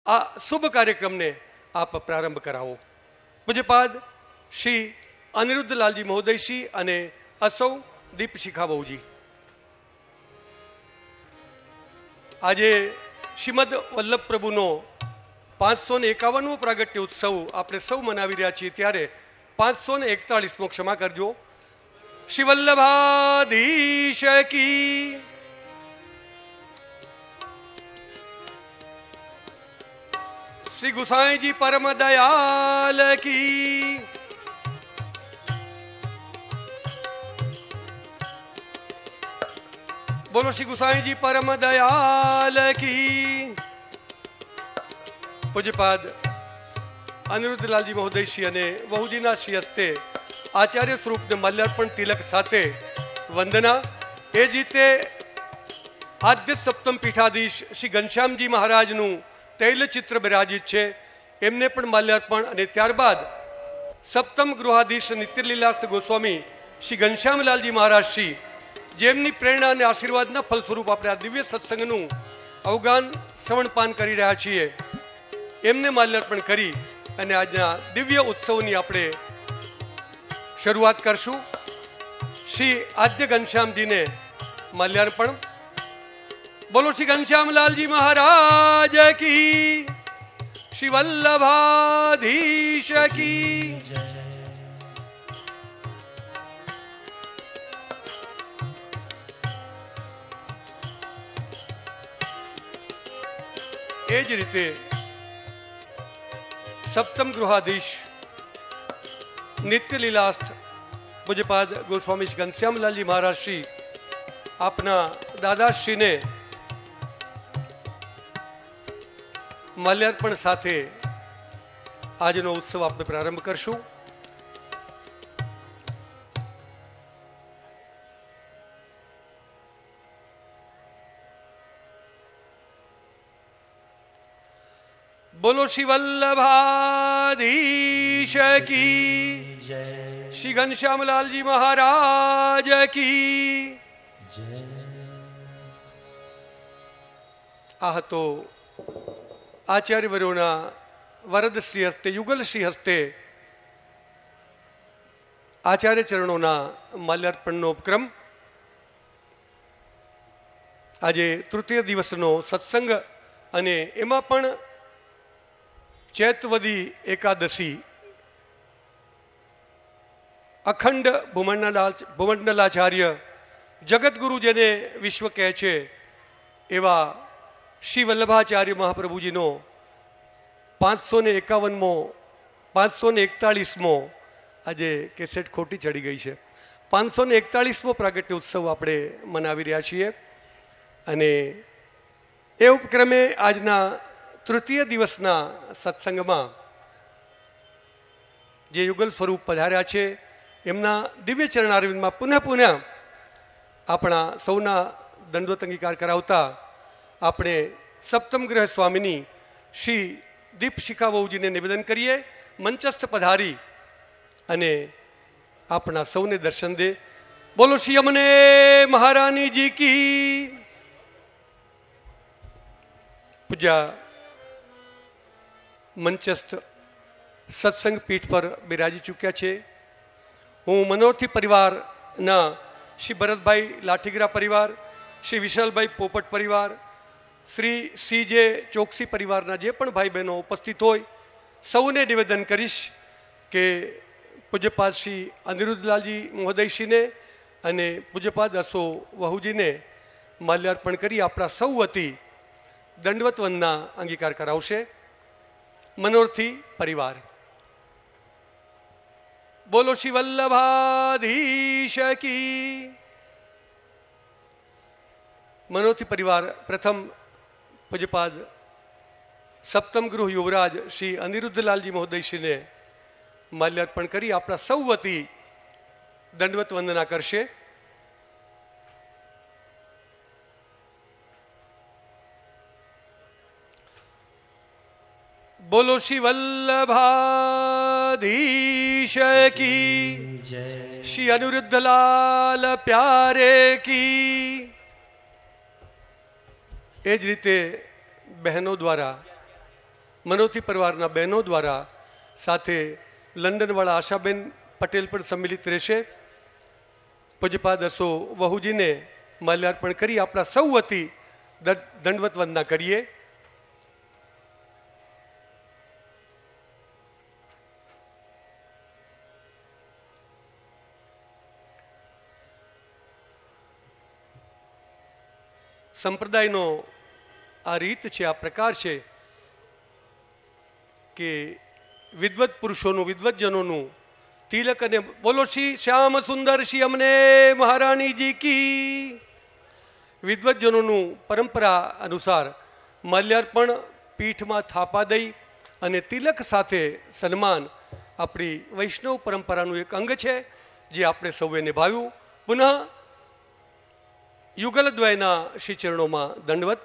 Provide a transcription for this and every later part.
आ शुभ कार्यक्रम ने आप प्रारंभ करावो। पूज्यपाद श्री अनिरुद्ध लालजी महोदय श्री अने असौ दीपशिखा बहुजी। आज श्रीमद वल्लभ प्रभुनो 551मो प्रागट्य उत्सव आपणे सौ मनावी रह्या छीए त्यारे 541मो क्षमा करजो श्री वल्लभाधीश की श्री गुसाई जी परम दयाल की बोलो श्री गुसाई जी परम दयाल की। पूज्यपाद अनिरुद्ध लालजी महोदय श्री अने बहुजीना श्री हस्ते आचार्य स्वरूप ने माल्यार्पण तिलक साथे वंदना। ए ज रीते आद्य सप्तम पीठाधीश श्री घनश्यामजी महाराजनु तैलचित्र विराजित है एमने पण माल्यार्पण अने त्यारबाद सप्तम गृहाधीश नित्यलीलास्थ गोस्वामी श्री घनश्यामलालजी महाराज श्री जेमनी प्रेरणा और आशीर्वाद फलस्वरूप अपने आ दिव्य सत्संगनु अवगान श्रवणपान करी रह्या छीए एमने माल्यार्पण करी अने आजना दिव्य उत्सवनी आपणे शरूआत करशुं। श्री आद्य घनश्यामजी ने माल्यार्पण। बोलो श्री घनश्याम लाल जी महाराज की, श्री वल्लभाधीश की। ए ज रीते सप्तम गृहाधीश नित्य लीलास्थ पूज्यपाद गोस्वामी श्री घनश्याम लाल जी महाराज श्री आपना दादाश्री ने माल्यार्पण साथे आजनो उत्सव आपने प्रारंभ करशुं। बोलो श्री वल्लभाधीश की, श्री घनश्याम लाल जी महाराज की। आह तो आचार्यवर्योना वरद श्री हस्ते युगल श्री हस्ते आचार्य चरणोना माल्यार्पणनो उपक्रम आजे तृतीय दिवसनो सत्संग अने एमां पण चैतवदी एकादशी अखंड भूमंडलाचार्य जगतगुरु जेने विश्व कहे छे एवा श्री वल्लभाचार्य महाप्रभुजी नो 551मो 541मो आज केसेट खोटी चढ़ी गई है 541मो प्रागट्य उत्सव आपणे मनावी रह्या छीए अने ए उपक्रमे आजना तृतीय दिवसना सत्संग में जे युगल स्वरूप पधार्या छे एमना दिव्य चरणारविंद में पुनः पुनः अपना सौना दंडवत अंगीकार करावता આપણે સપ્તમ ગ્રહ સ્વામીની શ્રી દીપશિખા બહુજીને નિવેદન કરીએ મંચસ્થ પધારી અને આપણા સૌને દર્શન દે। બોલો શ્રી અમને મહારાણી જી કી। પૂજા મંચસ્થ સત્સંગ પીઠ પર બિરાજી ચૂક્યા છે। હું મનોરથી પરિવારના શ્રી ભરતભાઈ લાઠીગરા પરિવાર, શ્રી વિશાલભાઈ પોપટ પરિવાર, श्री सीजे चोकसी परिवारना जे पण भाई बहनों उपस्थित होय सौने निवेदन करीश के पूज्यपाद श्री अनिरुद्धलालजी महोदय श्री ने अने पूज्यपाद असो वहुजी ने माल्यार्पण करी आपणा सौ वती दंडवत वंदना अंगीकार करावशे। मनोरथी परिवार। बोलो श्री वल्लभाधीश की। मनोरथी परिवार प्रथम पूज्यपाद सप्तम गृह युवराज श्री अनिरुद्ध लालजी महोदय श्री ने माल्यार्पण करी आपणा सौ वती दंडवत वंदना करशे। बोलो श्री वल्लभाधीश की, श्री अनिरुद्ध लाल प्यारे की। ए ज रीते बहनों द्वारा मनोती परिवाરના બહેનો દ્વારા સાથે લંડનવાળા આશાબેન પટેલ પણ સંમિલિત રહેશે. પૂજ્યપાદ અસો વહુજીને માલ્યાર્પણ કરી આપણા સૌ વતી દંડવત વંદના કરીએ. સંપ્રદાયનો આ રીત છે, આ પ્રકાર છે કે વિદ્વત પુરુષોનું, વિદ્વતજનોનું તિલક અને બોલો શ્રી શ્યામ સુંદર શ્રી અમને મહારાણીજી કી. વિદ્વતજનોનું પરંપરા અનુસાર માલ્યાર્પણ પીઠમાં થાપા દઈ અને તિલક સાથે સન્માન આપણી વૈષ્ણવ પરંપરાનું એક અંગ છે જે આપણે સૌએ નિભાવ્યું. પુનઃ યુગલદ્વયના શ્રી ચરણોમાં દંડવત.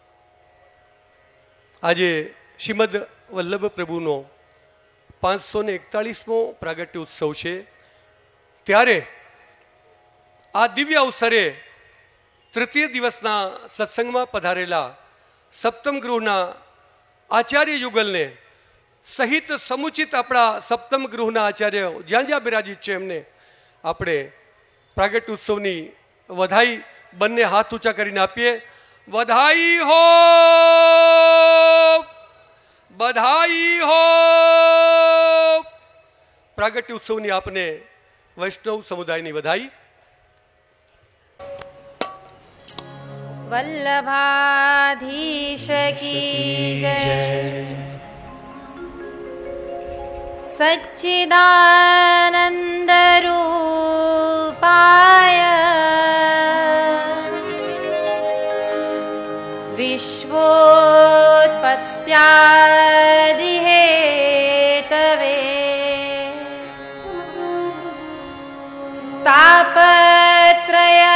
આજે શ્રીમદ વલ્લભ પ્રભુનો 541મો પ્રાગટ્ય ઉત્સવ છે. ત્યારે આ દિવ્ય અવસરે તૃતીય દિવસના સત્સંગમાં પધારેલા સપ્તમ ગૃહના આચાર્ય યુગલને સહિત સમુચિત આપણા સપ્તમ ગૃહના આચાર્ય જ્યાં જ્યાં બિરાજિત છે એમને આપણે પ્રાગટ્ય ઉત્સવની વધાઈ બંને હાથ ઊંચા કરીને આપીએ. બધાઈ હો, બધાઈ હો. પ્રાગટ્ય ઉત્સવની આપને વૈષ્ણવ સમુદાયની વધાઈ. વલ્લભાધીશ કી જય. સચ્ચિદાનંદ રૂપાય વિશ્વોત્પત્યાદિહેતવે તાપત્રય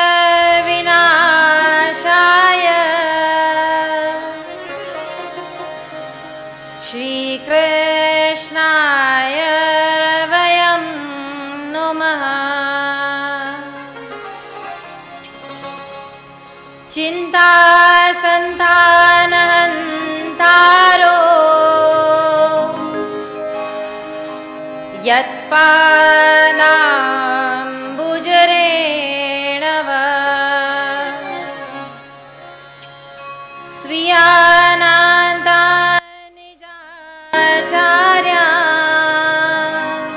વિનાશાય શ્રી કૃષ્ણાય વયમ નમઃ. ચિંતા સંતાનહંતારો યત્પાદાંબુજરેણવ સ્વીયાનાંતાનિજાચાર્યા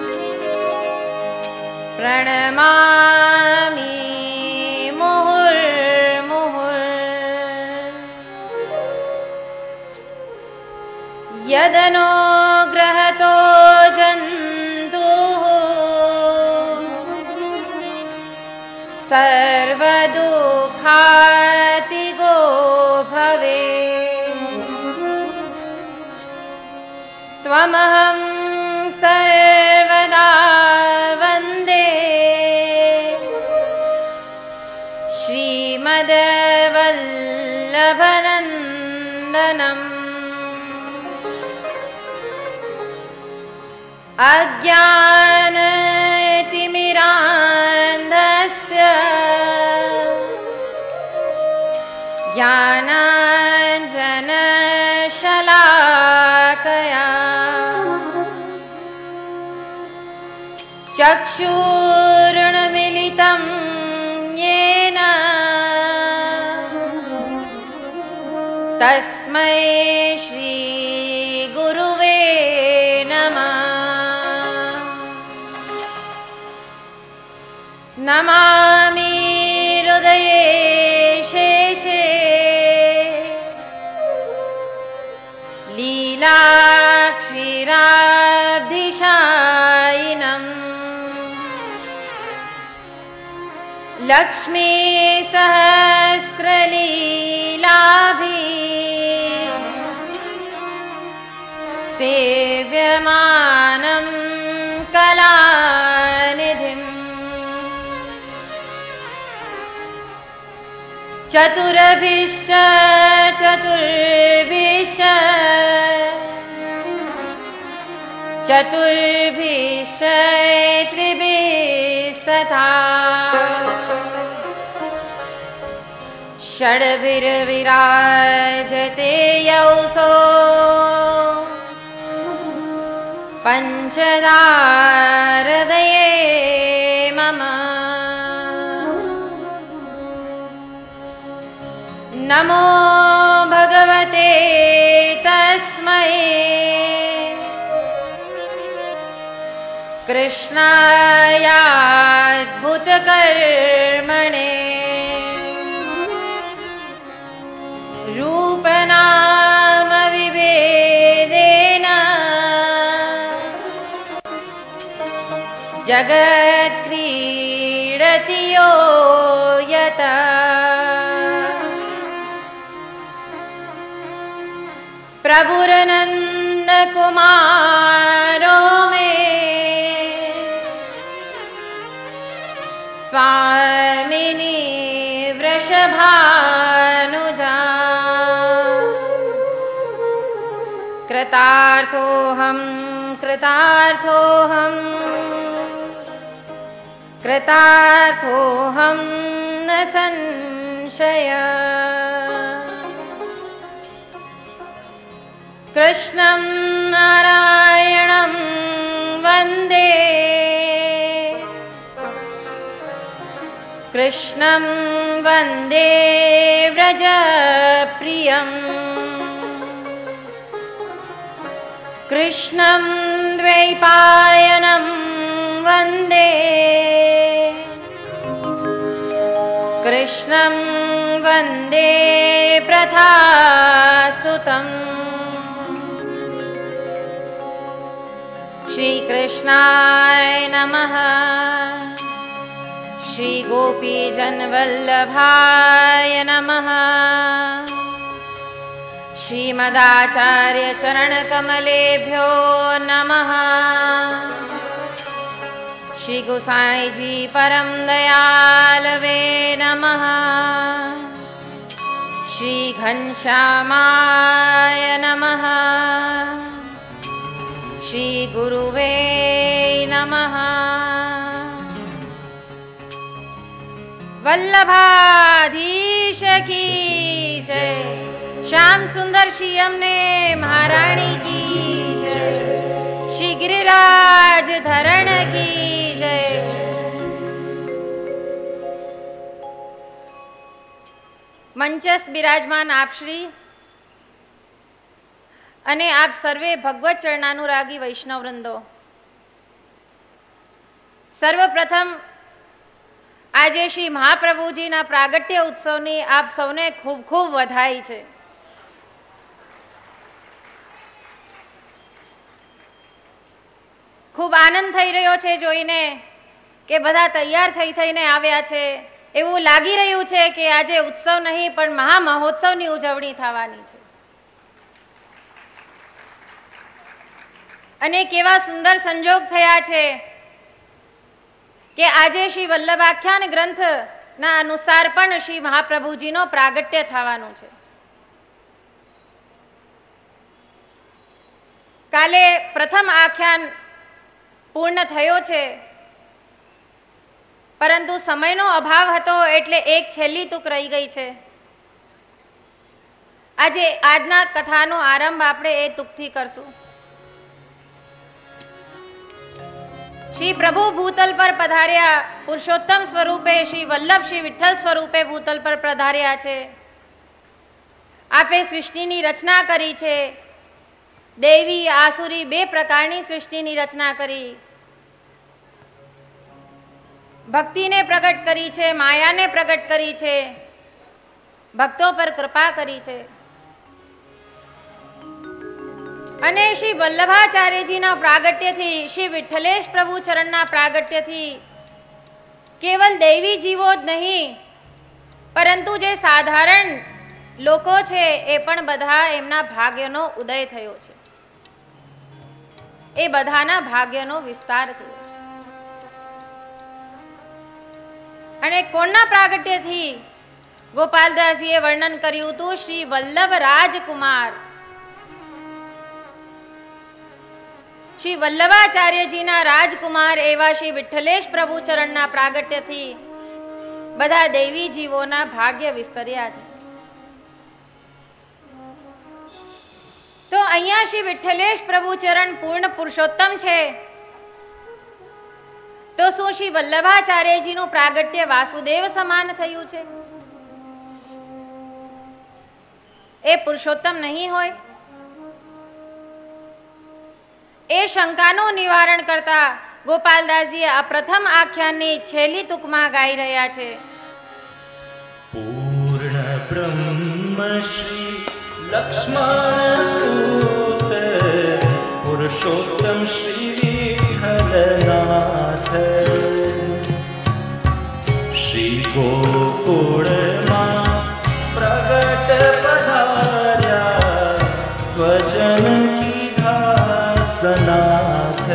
પ્રણમામિ યદનુગ્રહતો જંતુઃ સર્વદુઃખાતિગો ભવેत्. ત્વમહં સર્વદા વંદે શ્રીમદ્વલ્લભનંદનમ. અજ્ઞાનતિમિરાન્ધસ્ય જ્ઞાનાંજનશલાકયા ચક્ષુરુન્મિલિतं યેન તસ્मै શ્રી ગુરુવે નમઃ. નમામિ હૃદયે શેષે લીલાક્ષીરાબ્ધિશાયિનમ. લક્ષ્મી સહસ્રલીલાભી સેવ્યમાનં કલાનિધિમ. ચતુર્ભિશ્ચ ચતુર્ભિશ્ચ ચતુર્ભિશ્ચ ત્રિભિस्तथा षड्भिर्विराजते यौसो પંચદારદયે મમ નમો ભગવતે તસ્મૈ કૃષ્ણાયાદ્ભુતકર્મણે રૂપનામ વિભેદેન જગત્ક્રીડતિ યો યતઃ પ્રભુર્નંદ કુમારો મે સ્વામિની વૃષભાનુજા કૃતાર્થોહમ કૃતાર્થોહમ કૃતાર્થોહમ ન સંશય કૃષ્ણં નારાયણં વંદે કૃષ્ણં વંદે વ્રજપ્રિયં કૃષ્ણં દ્વૈપાયनं વંદે કૃષ્ણં વંદે પ્રથાસુતં શ્રી કૃષ્ણાય નમઃ શ્રી ગોપીજન વલ્લભાય નમઃ શ્રીમદાચાર્ય ચરણ કમલેભ્યો નમઃ શ્રી ગુસાઈજી પરમ દયાલવે નમઃ શ્રી ઘનશ્યામાય નમઃ શ્રી ગુરુવે નમઃ વલ્લભાધીશ કી જય શ્યામ સુંદર શ્રી અમને મહારાણી કી જય શ્રી ગિરિરાજ ધરણ કી જય મંચસ્થ બિરાજમાન આપશ્રી અને આપ સર્વે ભગવત ચરણાનુરાગી વૈષ્ણવવૃંદો, સર્વપ્રથમ આજે શ્રી મહાપ્રભુજીના પ્રાગટ્ય ઉત્સવની આપ સૌને ખૂબ ખૂબ વધાઈ છે. ખૂબ આનંદ થઈ રહ્યો છે જોઈને કે બધા તૈયાર થઈને આવ્યા છે. એવું લાગી રહ્યું છે કે આજે ઉત્સવ નહીં પણ મહામહોત્સવની ઉજવણી થવાની છે. અને કેવા સુંદર સંજોગ થયા છે કે આજે શ્રી વલ્લભાખ્યાન ગ્રંથના અનુસાર પણ શ્રી મહાપ્રભુજીનો પ્રાગટ્ય થવાનું છે. કાલે પ્રથમ આખ્યાન પૂર્ણ થયો છે, પરંતુ સમયનો અભાવ હતો એટલે એક છેલ્લી તુક રહી ગઈ છે. આજે આજના કથાનો આરંભ આપણે એ તુકથી કરશું. શ્રી પ્રભુ ભૂતલ પર પધાર્યા, પુરુષોત્તમ સ્વરૂપે શ્રી વલ્લભ શ્રી વિઠ્ઠલ સ્વરૂપે ભૂતલ પર પધાર્યા છે. આપે સૃષ્ટિની રચના કરી છે. દેવી આસુરી બે પ્રકારની સૃષ્ટિની રચના કરી. ભક્તિને પ્રગટ કરી છે, માયાને પ્રગટ કરી છે, ભક્તો પર કૃપા કરી છે. અને શ્રી વલ્લભાચાર્યજીના પ્રાગટ્યથી, શ્રી વિઠ્ઠલેશ પ્રભુ ચરણના પ્રાગટ્યથી કેવલ દૈવી જીવો જ નહીં પરંતુ જે સાધારણ લોકો છે એ પણ બધા એમના ભાગ્યનો ઉદય થયો છે. એ બધાના ભાગ્યનો વિસ્તાર થયો છે. અને કોણના પ્રાગટ્યથી? ગોપાલદાસજીએ વર્ણન કર્યું હતું શ્રી વલ્લભ રાજકુમાર, શ્રી વલ્લભાચાર્યજીના રાજકુમાર એવા શ્રી વિઠ્ઠલેશ પ્રભુ ચરણના પ્રાગટ્યથી બધા દૈવી જીવોના ભાગ્ય વિસ્તર્યા છે. તો અહીંયા શ્રી વિઠ્ઠલેશ પ્રભુ ચરણ પૂર્ણ પુરુષોત્તમ છે, તો શું શ્રી વલ્લભાચાર્યજીનું પ્રાગટ્ય વાસુદેવ સમાન થયું છે? એ પુરુષોત્તમ નહીં હોય? એ શંકાનું નિવારણ કરતા ગોપાલદાસજી આ પ્રથમ આખ્યાનની છેલ્લી તુકમાં ગાઈ રહ્યા છે. પૂર્ણ બ્રહ્મ શ્રી લક્ષ્મણ સૂત પુરુષોત્તમ શ્રી વિઠ્ઠલનાથ શ્રી ગોકુળમાં પ્રગટ પધાર્યા સ્વજન કીધા સનાથ.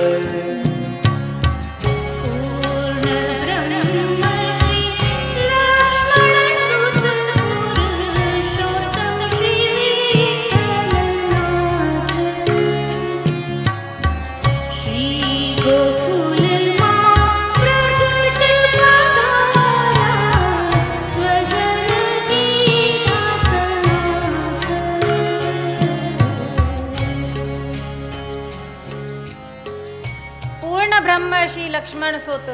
લક્ષ્મણ સુત.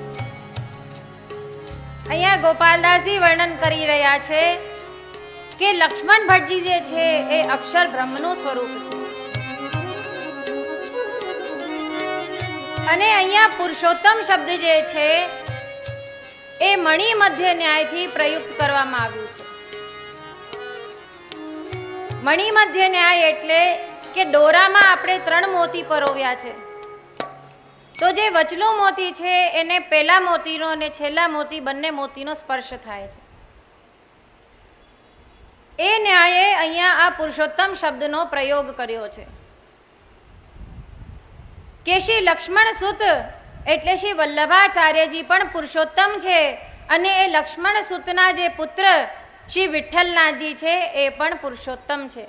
અહીંયા ગોપાલદાસજી વર્ણન કરી રહ્યા છે કે લક્ષ્મણ ભટ્ટજી જે છે એ અક્ષર બ્રહ્મનું સ્વરૂપ છે, અને અહીંયા પુરુષોત્તમ શબ્દ જે છે એ મણિ મધ્ય ન્યાયથી પ્રયુક્ત કરવામાં આવ્યું છે. મણિ મધ્ય ન્યાય એટલે કે દોરામાં આપણે 3 મોતી પરોવ્યા છે, તો જે વચલું મોતી છે એને પહેલા મોતીનો અને છેલ્લા મોતી બંને મોતીનો સ્પર્શ થાય છે. એ ન્યાયે અહીંયા આ પુરુષોત્તમ શબ્દનો પ્રયોગ કર્યો છે કે શ્રી લક્ષ્મણ સુત એટલે શ્રી વલ્લભાચાર્યજી પણ પુરુષોત્તમ છે, અને એ લક્ષ્મણ સુતના જે પુત્ર શ્રી વિઠ્ઠલનાથજી છે એ પણ પુરુષોત્તમ છે.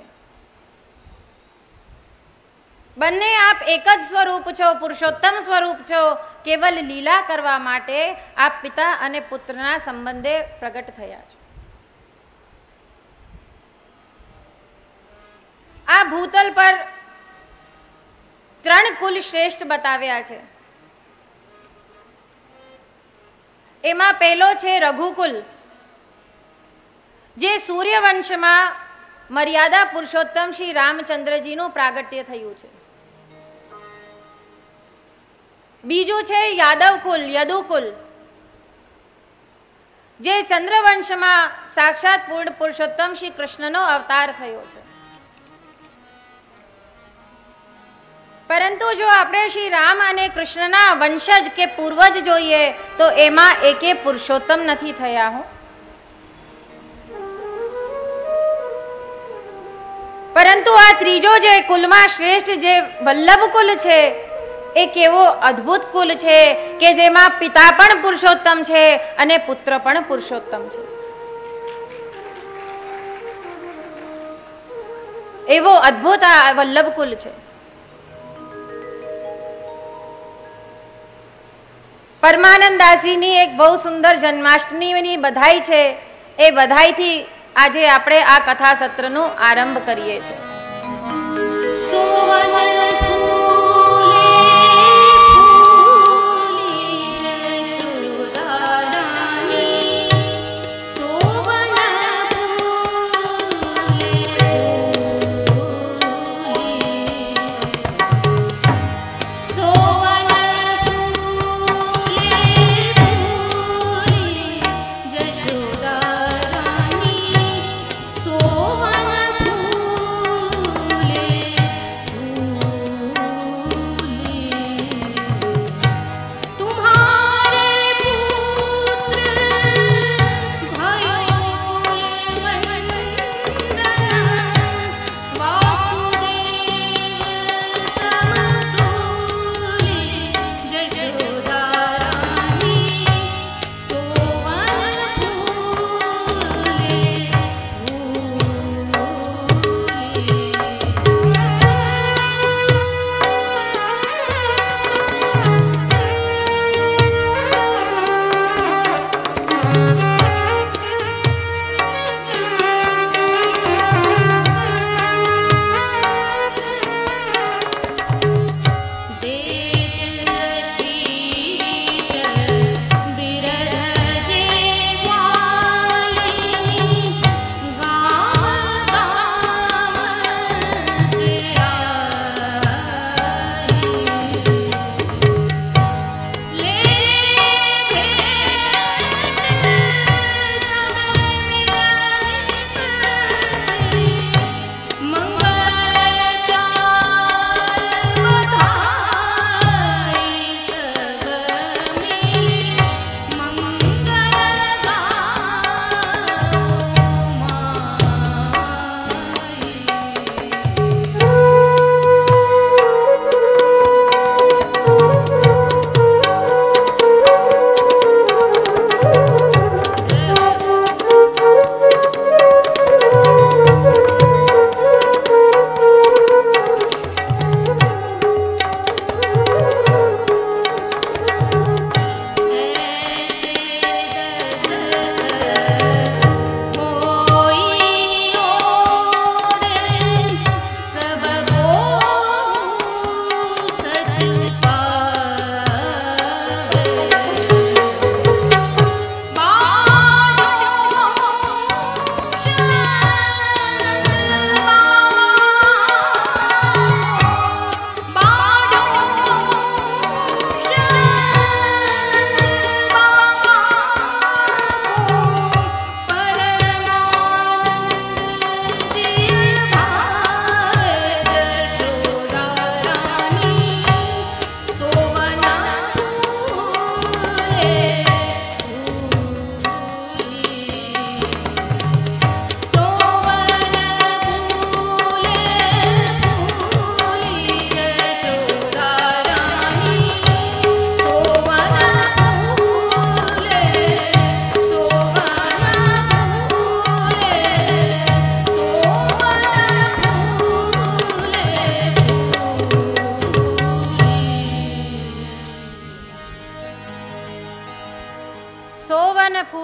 બંને આપ એક જ સ્વરૂપ છો, પુરુષોત્તમ સ્વરૂપ છો. કેવલ લીલા કરવા માટે આપ પિતા અને પુત્રના સંબંધે પ્રગટ થયા છો. આ ભૂતલ પર 3 કુલ શ્રેષ્ઠ બતાવ્યા છે. એમાં પહેલો છે રઘુકુલ, જે સૂર્યવંશમાં મર્યાદા પુરુષોત્તમ શ્રી રામચંદ્રજીનું પ્રાગટ્ય થયું છે. બીજું છે યાદવ કુલ, યદુકુલ, જે ચંદ્રવંશમાં સાક્ષાત પૂર્ણ પુરુષોત્તમ શ્રી કૃષ્ણનો અવતાર થયો છે. પરંતુ જો આપણે શ્રી રામ અને કૃષ્ણના વંશજ કે પૂર્વજ જોઈએ તો એમાં એકે પુરુષોત્તમ નથી થયા હો. પરંતુ આ ત્રીજો જે કુલમાં શ્રેષ્ઠ જે વલ્લભ કુલ છે એ કેવો અદ્ભુત કુલ છે કે જેમાં પિતા પણ પુરુષોત્તમ છે અને પુત્ર પણ પુરુષોત્તમ છે. એવો અદ્ભુત આ વલ્લભ કુલ છે. પરમાનંદ દાસીની એક બહુ સુંદર જન્માષ્ટમીની બધાઈ છે. એ બધાઈથી આજે આપણે આ કથા સત્રનો આરંભ કરીએ છીએ.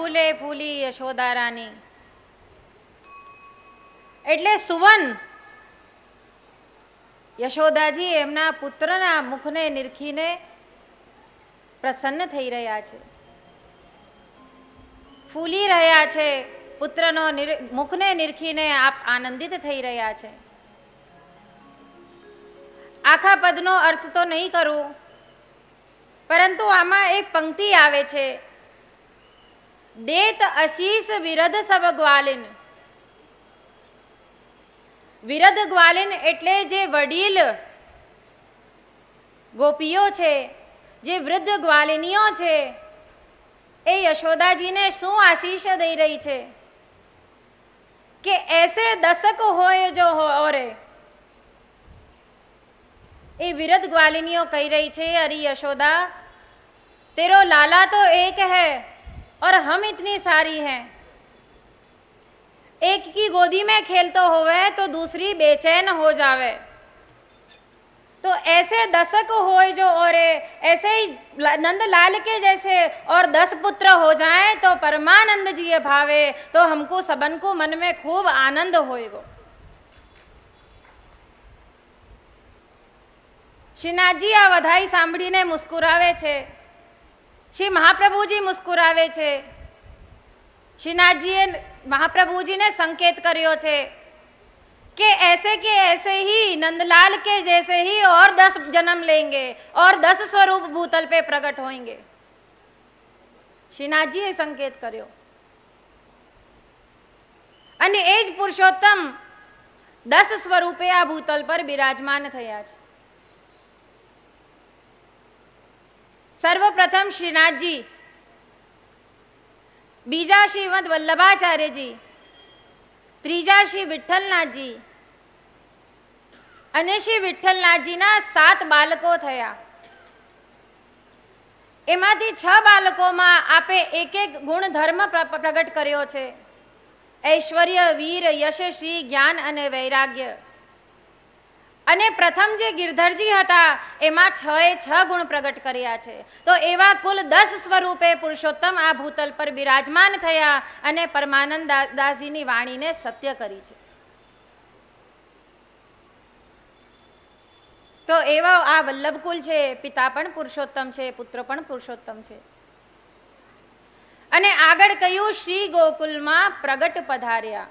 ફૂલે ફૂલી યશોદા રાની. એટલે સુવન યશોદાજી એમના પુત્રના મુખને નિરખીને પ્રસન્ન થઈ રહ્યા છે, ફૂલી રહ્યા છે. પુત્રનો મુખને નિરખીને આપ આનંદિત થઈ રહ્યા છે. આખા પદનો અર્થ તો નહીં કરું, પરંતુ આમાં એક પંક્તિ આવે છે, દેત આશીષ વિરધ સબ ગ્વાલિન. વિરધ ગ્વાલિન એટલે જે વડીલ ગોપીઓ છે, જે વૃદ્ધ ગ્વાલિનીઓ છે, એ યશોદાજીને શું આશીષ દઈ રહી છે કે એસે દશક હોય જો ઓરે. એ વિરધ ગ્વાલિનીઓ કહી રહી છે, અરે यशोदा तेरो लाला तो एक है और हम इतनी सारी हैं. एक की गोदी में खेलतो होवे तो दूसरी बेचैन हो जावे. तो ऐसे दशक हो जो और ऐसे ही नंदलाल के जैसे और 10 पुत्र हो जाएं तो परमानंद जी भावे तो हमको सबन को मन में खूब आनंद होएगो. શ્રીનાથજી આ વધાઈ સાંભળીને મુસ્કુરાવે છે. શ્રી મહાપ્રભુજી મુસ્કુરાવે છે. શ્રીનાથજીએ મહાપ્રભુજીને સંકેત કર્યો છે कि ऐसे के ऐसे ही नंदलाल के जैसे ही और 10 जन्म लेंगे और 10 स्वरूप भूतल पे प्रकट होंगे. श्रीनाथजीए संकेत કર્યો અને એ જ પુરુષોત્તમ 10 સ્વરૂપે આ ભૂતલ પર બિરાજમાન થયા છે. સર્વપ્રથમ શ્રીનાથજી, બીજા શ્રીમદ વલ્લભાચાર્યજી, ત્રીજા શ્રી વિઠ્ઠલનાથજી અને શ્રી વિઠ્ઠલનાથજીના 7 બાળકો થયા. એમાંથી 6 બાળકોમાં આપે એક એક ગુણધર્મ પ્રગટ કર્યો છે, ઐશ્વર્ય, વીર, યશ, શ્રી, જ્ઞાન અને વૈરાગ્ય. અને પ્રથમ જે ગિરધરજી હતા એમાં 6 ગુણ પ્રગટ કર્યા છે. તો એવા કુલ 10 સ્વરૂપે પુરુષોત્તમ આ ભૂતલ પર બિરાજમાન થયા અને પરમાનંદ દાસજીની વાણીને સત્ય કરી છે. તો એવા આ વલ્લભકુલ છે, પિતા પણ પુરુષોત્તમ છે, પુત્ર પણ પુરુષોત્તમ છે. અને આગળ કહ્યું શ્રી ગોકુલમાં પ્રગટ પધાર્યા.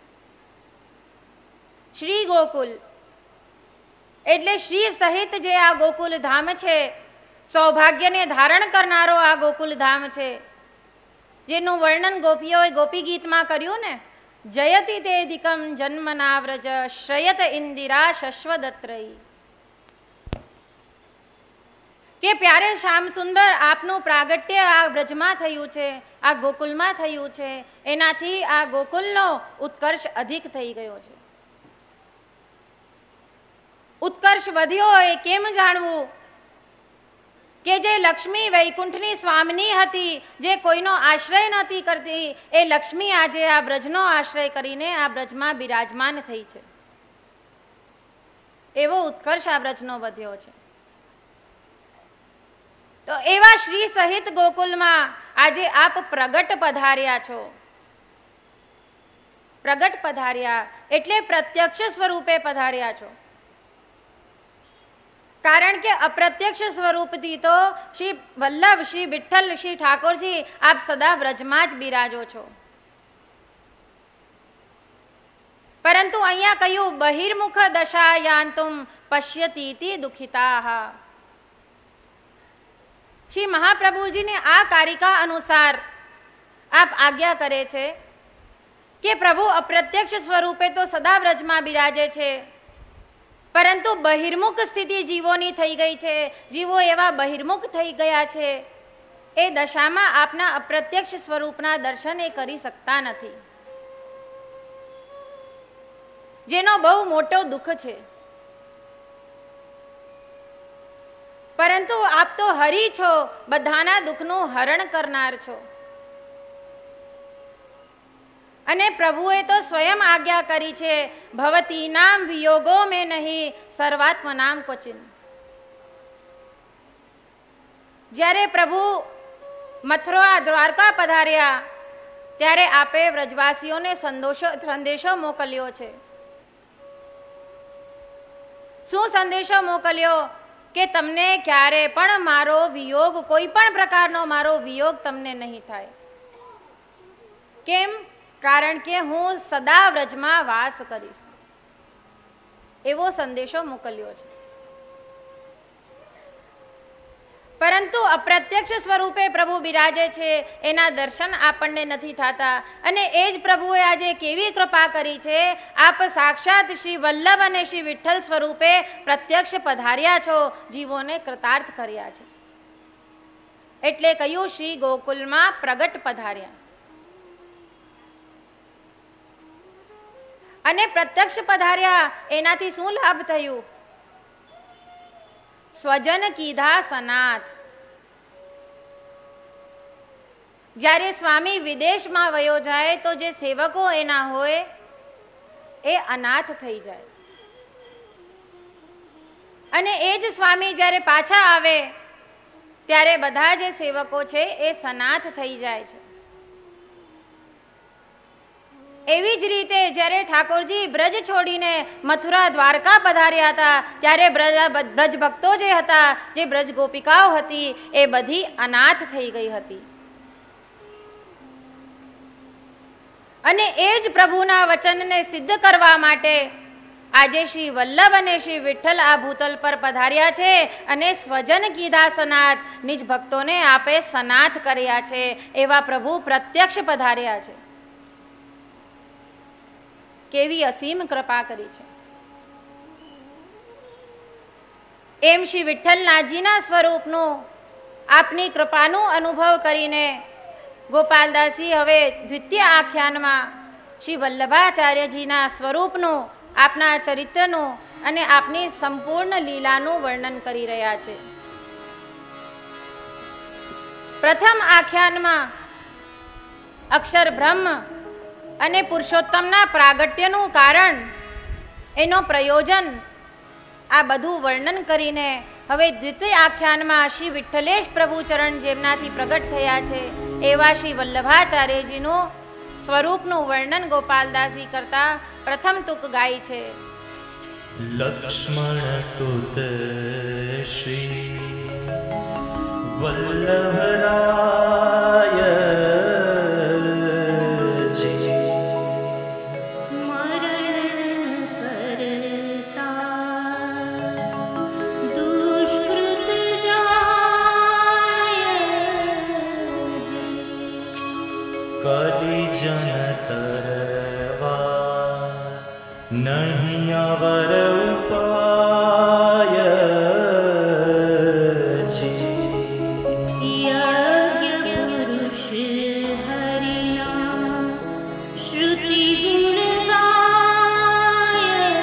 શ્રી ગોકુલ એટલે શ્રી સહિત જે આ ગોકુલ ધામ છે, સૌભાગ્યને ધારણ કરનારો આ ગોકુલ ધામ છે, જેનું વર્ણન ગોપીઓએ ગોપી ગીતમાં કર્યું ને, જયતિ તેધિકમ જન્મનાવ્રજ શ્રયત ઇન્દિરા શશ્વદત્રયી. કે પ્યારે શ્યામ સુંદર આપનું પ્રાગટ્ય આ બ્રજમાં થયું છે, આ ગોકુલમાં થયું છે, એનાથી આ ગોકુલનો ઉત્કર્ષ અધિક થઈ ગયો છે. ઉત્કર્ષ વધ્યો એ કેમ જાણવું કે જે લક્ષ્મી વૈકુંઠની સ્વામિની હતી, જે કોઈનો આશ્રય નહોતી કરતી, એ લક્ષ્મી આજે આ બ્રજનો આશ્રય કરીને આ બ્રજમાં બિરાજમાન થઈ છે. એવો ઉત્કર્ષ આ બ્રજનો વધ્યો છે. તો એવા શ્રી સહિત ગોકુલમાં આજે આપ પ્રગટ પધાર્યા છો. પ્રગટ પધાર્યા એટલે પ્રત્યક્ષ સ્વરૂપે પધાર્યા છો. કારણ કે અપ્રત્યક્ષ સ્વરૂપથી તો શ્રી વલ્લભ, શ્રી વિઠ્ઠલ, શ્રી ઠાકોરજી આપ સદા વ્રજમાં જ બિરાજો છો. પરંતુ અહીંયા કહ્યું બહિર્મુખ દશાયાન્તુમ પશ્યતીતિ દુઃખિતાઃ. શ્રી મહાપ્રભુજીને આ કારિકા અનુસાર આપ આજ્ઞા કરે છે કે પ્રભુ અપ્રત્યક્ષ સ્વરૂપે તો સદા વ્રજમાં બિરાજે છે, પરંતુ બહિર્મુખ સ્થિતિ જીવોની થઈ ગઈ છે. જીવો એવા બહિર્મુખ થઈ ગયા છે, એ દશામાં આપના અપ્રત્યક્ષ સ્વરૂપના દર્શન એ કરી શકતા નથી, જેનો બહુ મોટો દુઃખ છે. પરંતુ આપ તો હરિ છો, બધાના દુઃખનું હરણ કરનાર છો. અને પ્રભુએ તો સ્વયં આજ્ઞા કરી છે, ભવતી નામ વિયોગો મેં નહીં સર્વાત્મ નામ ક્વચિન. જ્યારે પ્રભુ મથુરા દ્વારકા પધાર્યા ત્યારે આપે વ્રજવાસીઓને સંદેશો મોકલ્યો છે. શું સંદેશો મોકલ્યો? કે તમને ક્યારે પણ મારો વિયોગ, કોઈ પણ પ્રકારનો મારો વિયોગ તમને નહીં થાય. કેમ? કારણ કે હું સદા વ્રજમાં વાસ કરીશ, એવો સંદેશો મોકલ્યો છે. પરંતુ અપ્રત્યક્ષ સ્વરૂપે પ્રભુ બિરાજે છે, એના દર્શન આપણને નથી થતા. અને એ જ પ્રભુએ આજે કેવી કૃપા કરી છે. આપ સાક્ષાત શ્રી વલ્લભ અને શ્રી વિઠ્ઠલ સ્વરૂપે પ્રત્યક્ષ પધાર્યા છો, જીવોને કૃતાર્થ કર્યા છે. એટલે કહ્યું શ્રી ગોકુલમાં પ્રગટ પધાર્યા. અને પ્રત્યક્ષ પધાર્યા એનાથી શું લાભ થયું? સ્વજન કીધા સનાથ. જ્યારે સ્વામી વિદેશમાં વયો જાય તો જે સેવકો એના હોય એ અનાથ થઈ જાય. અને એ જ સ્વામી જ્યારે પાછા આવે ત્યારે બધા જે સેવકો છે એ સનાથ થઈ જાય છે. એવી જ રીતે જ્યારે ઠાકોરજી બ્રજ છોડીને મથુરા દ્વારકા પધાર્યા હતા ત્યારે બ્રજ ભક્તો જે હતા, જે બ્રજ ગોપિકાઓ હતી, એ બધી અનાથ થઈ ગઈ હતી. અને એ જ પ્રભુના વચનને સિદ્ધ કરવા માટે આજે શ્રી વલ્લભ અને શ્રી વિઠ્ઠલ આ ભૂતલ પર પધાર્યા છે. અને સ્વજન કીધા સનાથ, નિજ ભક્તોને આપે સનાથ કર્યા છે. એવા પ્રભુ પ્રત્યક્ષ પધાર્યા છે. કેવી અસીમ કૃપા કરી છે. એમ શ્રી વિઠ્ઠલનાથજીના સ્વરૂપનું, આપની કૃપાનું અનુભવ કરીને ગોપાલદાસજી હવે દ્વિતીય આખ્યાનમાં શ્રી વલ્લભાચાર્યજીના સ્વરૂપનું, આપના ચરિત્રનું અને આપની સંપૂર્ણ લીલાનું વર્ણન કરી રહ્યા છે. પ્રથમ આખ્યાનમાં અક્ષર બ્રહ્મ અને પુરુષોત્તમના પ્રાગટ્યનું કારણ, એનો પ્રયોજન, આ બધું વર્ણન કરીને હવે દ્વિતીય આખ્યાનમાં શ્રી વિઠ્ઠલેશ પ્રભુ ચરણ જેમનાથી પ્રગટ થયા છે એવા શ્રી વલ્લભાચાર્યજીનું સ્વરૂપનું વર્ણન ગોપાલદાસજી કરતા પ્રથમ તુક ગાય છે. લક્ષ્મણ સુત શ્રી વલ્લભરાય नहीं अवर उपाय यज्ञ पुरुष हरिना श्रुति गुण गाय.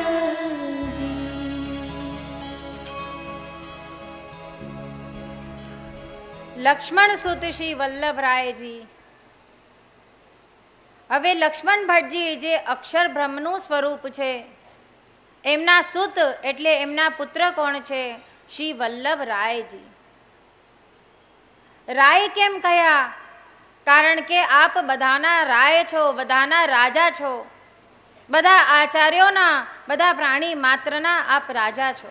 લક્ષ્મણ સુત શ્રી વલ્લભરાયજી. હવે લક્ષ્મણ ભટ્ટજી જે અક્ષર બ્રહ્મનું સ્વરૂપ છે, એમના સુત એટલે એમના પુત્ર કોણ છે? શ્રી વલ્લભ રાયજી. રાય કેમ કહ્યા? કારણ કે આપ બધાના રાય છો, બધાના રાજા છો, બધા આચાર્યોના, બધા પ્રાણી માત્રના આપ રાજા છો.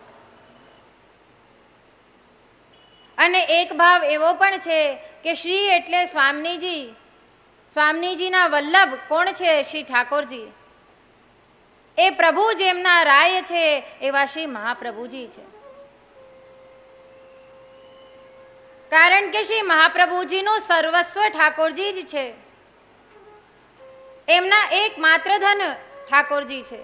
અને એક ભાવ એવો પણ છે કે શ્રી એટલે સ્વામીજી, સ્વામીજીના વલ્લભ કોણ છે? શ્રી ઠાકોરજી. એ પ્રભુ જેમના રાય છે એવા શ્રી મહાપ્રભુજી છે. કારણ કે શ્રી મહાપ્રભુજીનું સર્વસ્વ ઠાકોરજી જ છે. એમના એકમાત્ર ધન ઠાકોરજી છે.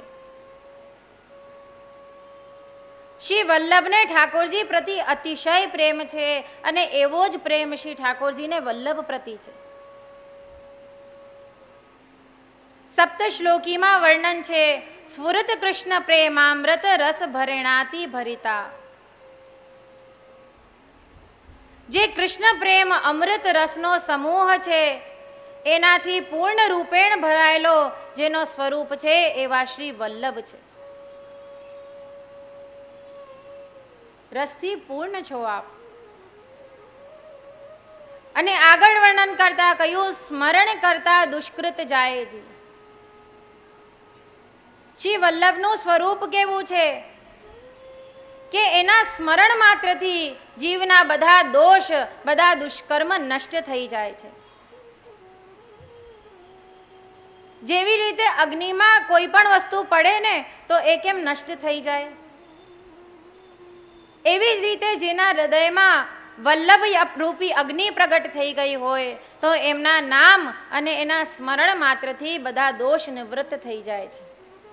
શ્રી વલ્લભને ઠાકોરજી પ્રતિ અતિશય પ્રેમ છે અને એવો જ પ્રેમ શ્રી ઠાકોરજીને વલ્લભ પ્રતિ છે. સપ્ત શ્લોકીમાં વર્ણન છે, સ્ફુરત કૃષ્ણ પ્રેમામૃત રસ ભરેણાતી ભરિતા. જે કૃષ્ણ પ્રેમ અમૃત રસનો સમૂહ છે એનાથી પૂર્ણ રૂપેણ ભરાયેલો જેનો સ્વરૂપ છે એવા શ્રી વલ્લભ છે. રસથી પૂર્ણ છો આપ. અને આગળ વર્ણન કરતા કહ્યું, સ્મરણ કરતા દુષ્કૃત જાયજી. શ્રી વલ્લભનું સ્વરૂપ કેવું છે કે એના સ્મરણ માત્રથી જીવના બધા દોષ, બધા દુષ્કર્મ નષ્ટ થઈ જાય છે. જેવી રીતે અગ્નિમાં કોઈ પણ વસ્તુ પડે ને તો એ કેમ નષ્ટ થઈ જાય, એવી જ રીતે જેના હૃદયમાં વલ્લભ રૂપી અગ્નિ પ્રગટ થઈ ગઈ હોય તો એમના નામ અને એના સ્મરણ માત્રથી બધા દોષ નિવૃત્ત થઈ જાય છે.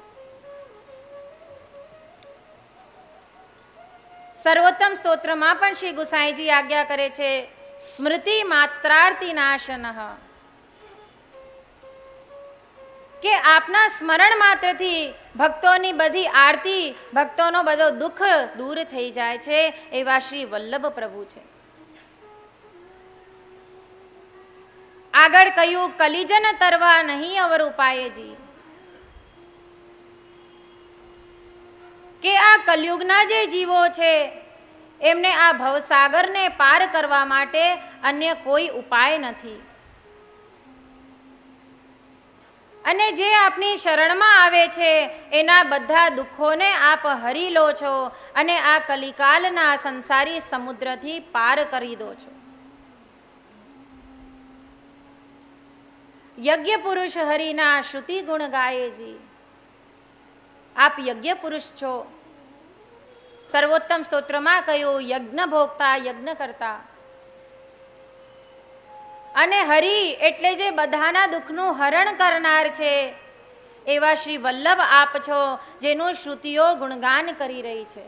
સર્વોત્તમ સ્તોત્રમાં પણ શ્રી ગુસાઈજી આજ્ઞા કરે છે, સ્મૃતિ માત્રાર્થી નાશનઃ, કે આપના સ્મરણ માત્રથી ભક્તોની બધી આરતી, ભક્તોનો બધો દુઃખ દૂર થઈ જાય છે. એવા શ્રી વલ્લભ પ્રભુ છે. આગળ કહ્યું, કલિજન તરવા નહીં અવર ઉપાયજી, કે આ કલયુગના જે જીવો છે એમને આ ભવસાગરને પાર કરવા માટે અન્ય કોઈ ઉપાય નથી. અને જે આપની શરણમાં આવે છે એના બધા દુઃખોને આપ હરી લો છો અને આ કલિકાલના સંસારી સમુદ્રથી પાર કરી દો છો. યજ્ઞ પુરુષ હરિના શ્રુતિ ગુણ ગાયેજી, આપ યજ્ઞ પુરુષ છો. સર્વોત્તમ સ્તોત્રમાં કહ્યું, યજ્ઞ ભોગતા, યજ્ઞ કરતા. અને હરિ એટલે જે બધાના દુઃખનું હરણ કરનાર છે એવા શ્રી વલ્લભ આપ છો, જેનું શ્રુતિઓ ગુણગાન કરી રહી છે.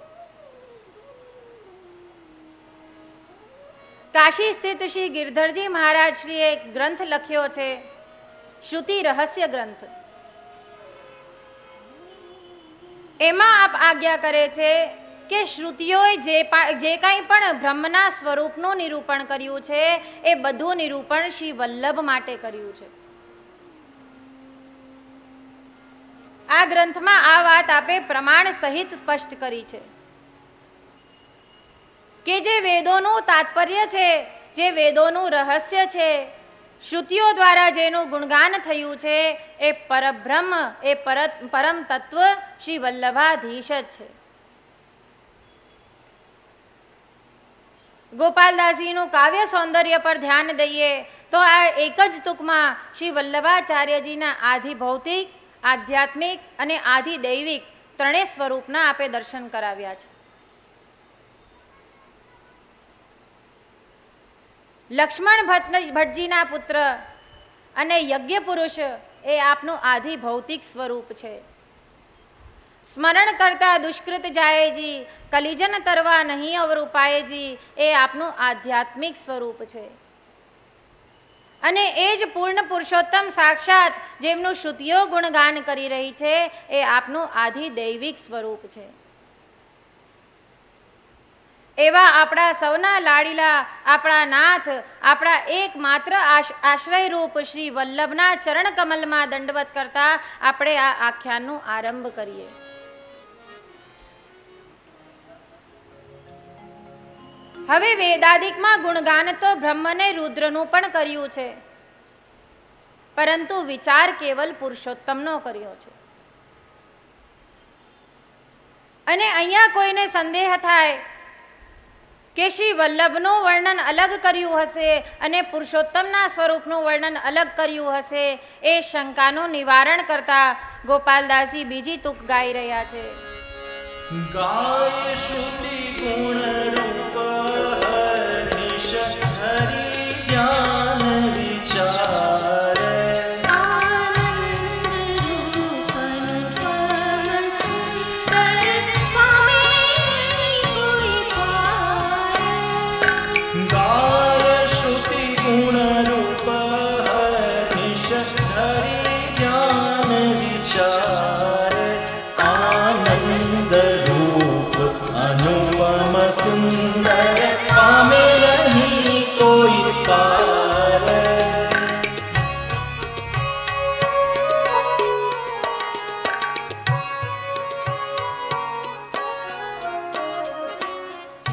કાશી સ્થિત શ્રી ગિરધરજી મહારાજ શ્રીએ એક ગ્રંથ લખ્યો છે, શ્રુતિ રહસ્ય ગ્રંથ. એમાં આપ આજ્ઞા કરે છે કે શ્રુતિઓએ જે કાંઈ પણ બ્રહ્મના સ્વરૂપનું નિરૂપણ કર્યું છે એ બધું નિરૂપણ શ્રી વલ્લભ માટે કર્યું છે. આ ગ્રંથમાં આ વાત આપે પ્રમાણ સહિત સ્પષ્ટ કરી છે કે જે વેદોનું તાત્પર્ય છે, જે વેદોનું રહસ્ય છે, શ્રુતિઓ દ્વારા જેનું ગુણગાન થયું છે એ પરબ્રહ્મ, એ પરમ તત્વ શ્રી વલ્લભાધીશ જ છે. ગોપાલદાસજીનું કાવ્ય સૌંદર્ય પર ધ્યાન દઈએ તો આ એક જ ટૂંકમાં શ્રી વલ્લભાચાર્યજીના આધિ ભૌતિક, આધ્યાત્મિક અને આધિ દૈવિક ત્રણેય સ્વરૂપના આપે દર્શન કરાવ્યા છે. લક્ષ્મણ ભટ્ટજીના પુત્ર અને યજ્ઞ પુરુષ એ આપનું આધિ ભૌતિક સ્વરૂપ છે. સ્મરણ કરતા દુષ્કૃત જાયેજી, કલિજન તરવા નહીં અવર ઉપાયજી એ આપનું આધ્યાત્મિક સ્વરૂપ છે. અને એ જ પૂર્ણ પુરુષોત્તમ સાક્ષાત જેમનું શ્રુતિઓ ગુણગાન કરી રહી છે એ આપનું આધિ દૈવિક સ્વરૂપ છે. એવા આપણા સૌના લાડીલા, આપણા નાથ, આપણા એકમાત્ર આશ્રય રૂપ શ્રી વલ્લભના ચરણ કમલમાં દંડવત કરતા આપણે આ આખ્યાનનું આરંભ કરીએ. હવે વેદાદિકમાં ગુણગાન તો બ્રહ્મને રુદ્રનું પણ કર્યું છે, પરંતુ વિચાર કેવલ પુરુષોત્તમનો કર્યો છે. અને અહીંયા કોઈને સંદેહ થાય કે શ્રી વલ્લભનું વર્ણન અલગ કર્યું હશે અને પુરુષોત્તમના સ્વરૂપનું વર્ણન અલગ કર્યું હશે, એ શંકાનું નિવારણ કરતા ગોપાલદાસજી બીજી તુક ગાઈ રહ્યા છે. ગાય શ્રુતિ ગુણ રૂપ હરિશ હરિ ધ્યાન વિચાર સુંદર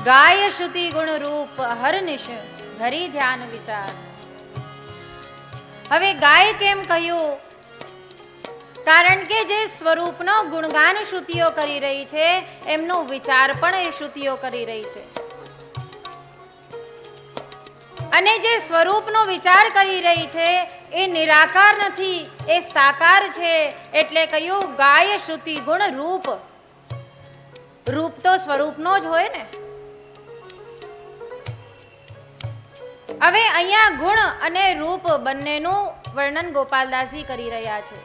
ગાય શ્રુતિ ગુણ રૂપ હરનિશ ધરી ધ્યાન વિચાર. હવે ગાય કેમ કહ્યું? કારણ કે જે સ્વરૂપનો ગુણગાન શ્રુતિઓ કરી રહી છે એમનો વિચાર પણ એ શ્રુતિઓ કરી રહી છે. અને જે સ્વરૂપનો વિચાર કરી રહી છે એ નિરાકાર નથી, એ સાકાર છે. એટલે કહ્યું ગાય શ્રુતિ ગુણ રૂપ. રૂપ તો સ્વરૂપનો જ હોય ને. હવે અહીંયા ગુણ અને રૂપ બંનેનું વર્ણન ગોપાલદાસજી કરી રહ્યા છે.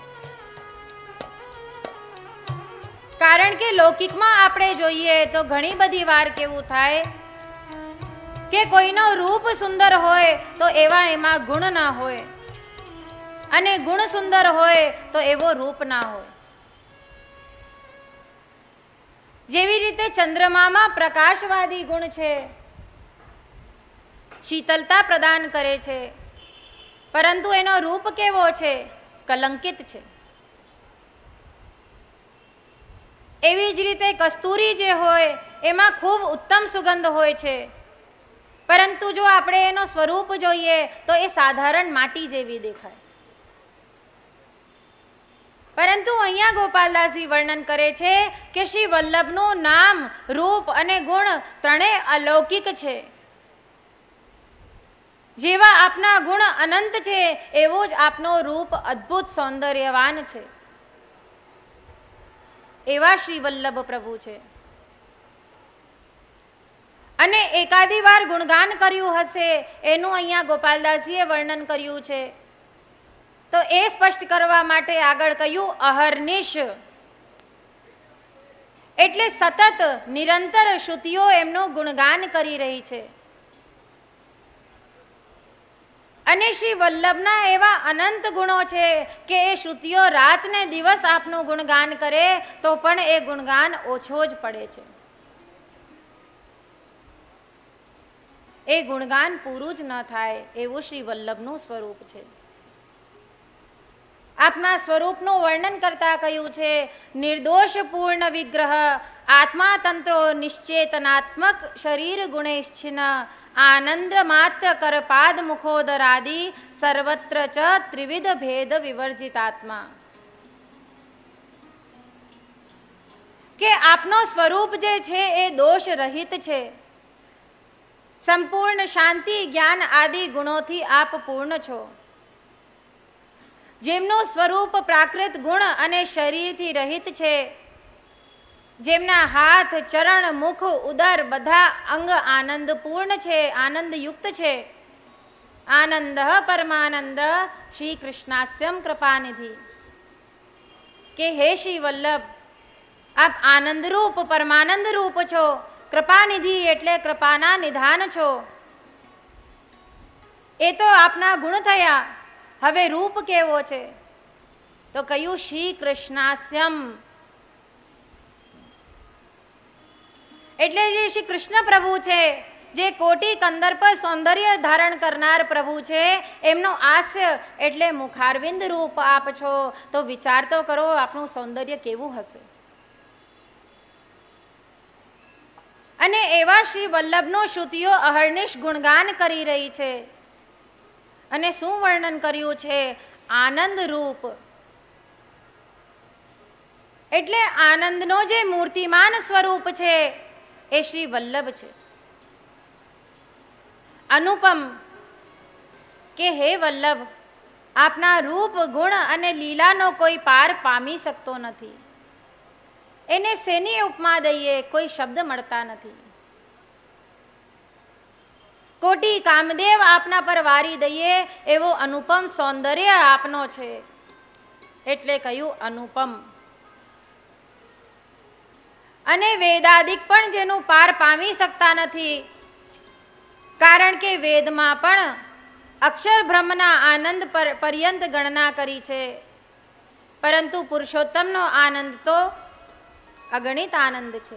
કારણ કે લૌકિકમાં આપણે જોઈએ તો ઘણી બધી વાર કેવું થાય કે કોઈનો રૂપ સુંદર હોય તો એવા એમાં ગુણ ના હોય, અને ગુણ સુંદર હોય તો એવો રૂપ ના હોય. જેવી રીતે ચંદ્રમામાં પ્રકાશવાદી ગુણ છે, શીતલતા પ્રદાન કરે છે, પરંતુ એનો રૂપ કેવો છે? કલંકિત છે. એવી જ રીતે કસ્તુરી જે હોય એમાં ખૂબ ઉત્તમ સુગંધ હોય છે, પરંતુ જો આપણે એનો સ્વરૂપ જોઈએ તો એ સાધારણ માટી જેવી દેખાય. પરંતુ અહીંયા ગોપાલદાસજી વર્ણન કરે છે કે શ્રી વલ્લભનું નામ, રૂપ અને ગુણ ત્રણેય અલૌકિક છે. જેવા આપના ગુણ અનંત છે એવો જ આપનો રૂપ અદ્ભુત સૌંદર્યવાન છે. એવા શ્રી વલ્લભ પ્રભુ છે. અને એકાદી વાર ગુણગાન કર્યું હશે એનું અહીંયા ગોપાલદાસજીએ વર્ણન કર્યું છે. તો એ સ્પષ્ટ કરવા માટે આગળ કહ્યું અહર્નિશ, એટલે સતત નિરંતર શ્રુતિઓ એમનું ગુણગાન કરી રહી છે. અને શ્રી વલ્લભના એવા અનંત ગુણો છે કે એ શ્રુતિઓ રાત ને દિવસ આપનું ગુણગાન કરે તો પણ એ ગુણગાન ઓછો જ પડે છે. એ ગુણગાન પૂરું જ ન થાય એવું શ્રી વલ્લભનું સ્વરૂપ છે. આપના સ્વરૂપનું વર્ણન કરતા કહ્યું છે નિર્દોષ પૂર્ણ વિગ્રહ આત્મા તંત્રો નિશ્ચેતનાત્મક શરીર ગુણેશ્ચિન આનંદ માત્ર કરપાદ મુખોદરાદિ સર્વત્ર ચ ત્રિવિધ ભેદ વિવર્જિતાત્મા. કે આપનો સ્વરૂપ જે છે એ દોષ રહિત છે. સંપૂર્ણ શાંતિ, જ્ઞાન આદિ ગુણોથી આપ પૂર્ણ છો. જેમનું સ્વરૂપ પ્રાકૃત ગુણ અને શરીરથી રહિત છે, જેમના હાથ, ચરણ, મુખ, ઉદર બધા અંગ આનંદ પૂર્ણ છે, આનંદ યુક્ત છે. આનંદ પરમાનંદ શ્રી કૃષ્ણાસ્યમ કૃપાનિધિ. કે હે શ્રી વલ્લભ, આપ આનંદ રૂપ, પરમાનંદ રૂપ છો. કૃપાનિધિ એટલે કૃપાના નિધાન છો. એ તો આપના ગુણ થયા. હવે રૂપ કેવો છે? તો કહ્યું શ્રી કૃષ્ણાસ્યમ. એટલે જે શ્રી કૃષ્ણ પ્રભુ છે, જે કોટી કંદર્પ સૌંદર્ય ધારણ કરનાર પ્રભુ છે, એમનો હાસ્ય એટલે મુખારવિંદ રૂપ આપ છો. તો વિચાર તો કરો આપનું સૌંદર્ય કેવું હશે. અને એવા શ્રી વલ્લભનો શ્રુતિઓ અહર્નિશ ગુણગાન કરી રહી છે. અને શું વર્ણન કર્યું છે? આનંદ રૂપ. એટલે આનંદનો જે મૂર્તિમાન સ્વરૂપ છે એ શ્રી વલ્લભ છે. અનુપમ, કે હે વલ્લભ, આપના રૂપ, ગુણ અને લીલાનો કોઈ પાર પામી શકતો નથી. એને શેની ઉપમા દઈએ? કોઈ શબ્દ મળતા નથી. કોટી કામદેવ આપના પર વારી દઈએ એવો અનુપમ સૌંદર્ય આપનો છે. એટલે કહ્યું અનુપમ. અને વેદાદિક પણ જેનું પાર પામી શકતા નથી. કારણ કે વેદમાં પણ અક્ષર બ્રહ્મના આનંદ પર્યંત ગણના કરી છે, પરંતુ પુરુષોત્તમનો આનંદ તો અગણિત આનંદ છે.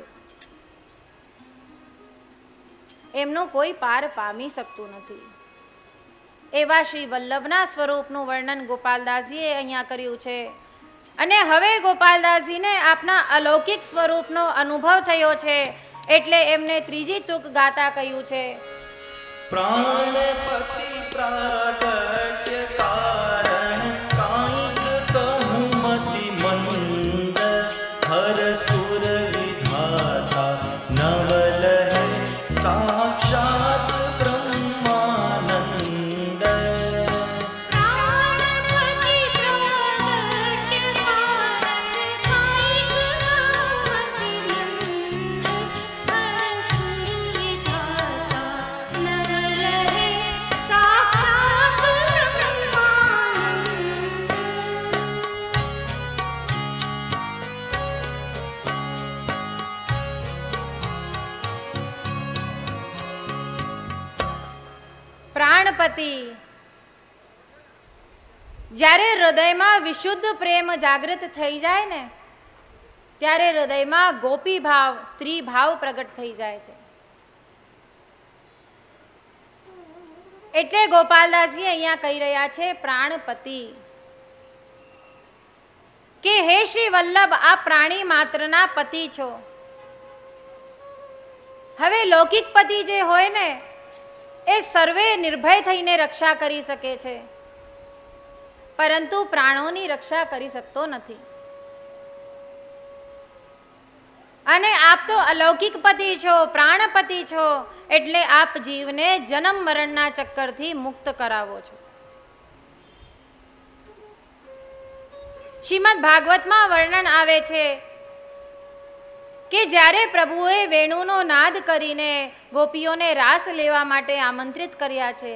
એમનો કોઈ પાર પામી શકતું નથી. એવા શ્રી વલ્લભના સ્વરૂપનું વર્ણન ગોપાલદાસજીએ અહીંયા કર્યું છે. અને હવે ગોપાલદાસજીને આપના અલૌકિક સ્વરૂપનો અનુભવ થયો છે. એટલે એમને ત્રીજી તુક ગાતા કહ્યું છે, પ્રાણપતિ પ્રાગટ્ય કારણ કાંઈક કહું મતિ મંદ હર સુર વિધાતા નવલ હૈ સાક્ષાત બ્રહ્માનંદ પ્રાણપતિ પ્રાગટ્ય કારણ કાંઈક પ્રાણપતિ જ્યારે હૃદયમાં વિશુદ્ધ પ્રેમ જાગૃત થઈ જાય ને ત્યારે હૃદયમાં ગોપી ભાવ, સ્ત્રી ભાવ પ્રગટ થઈ જાય છે. એટલે ગોપાલદાસજી અહીંયા કહી રહ્યા છે પ્રાણપતિ કે હે શ્રી વલ્લભ, આ પ્રાણી માત્રના પતિ છો. હવે લૌકિક પતિ જે હોય ને એ સર્વે નિર્ભય થઈને રક્ષા કરી શકે છે, પરંતુ પ્રાણોની રક્ષા કરી શકતો નથી. અને આપ તો અલૌકિક પતિ છો, પ્રાણપતિ છો, એટલે આપ જીવને જન્મ મરણના ચક્કરથી મુક્ત કરાવો છો. શ્રીમદ ભાગવતમાં વર્ણન આવે છે કે જ્યારે પ્રભુએ વેણુનો નાદ કરીને ગોપીઓને રાસ લેવા માટે આમંત્રિત કર્યા છે,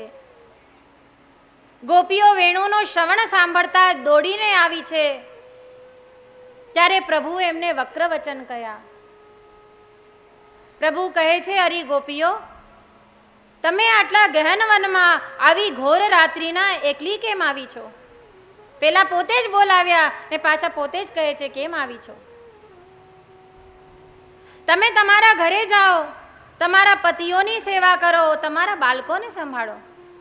ગોપીઓ વેણુનો શ્રવણ સાંભળતા દોડીને આવી છે, ત્યારે પ્રભુએ એમને વક્ર વચન કહ્યા. પ્રભુ કહે છે, અરે ગોપીઓ, તમે આટલા ગહન વનમાં આવી ઘોર રાત્રિના એકલી કેમ આવી છો? પેલા પોતે જ બોલાવ્યા ને પાછા પોતે જ કહે છે કેમ આવી છો? તમે તમારા ઘરે જાઓ, તમારા પતિઓની સેવા કરો, તમારા બાળકોને સંભાળો.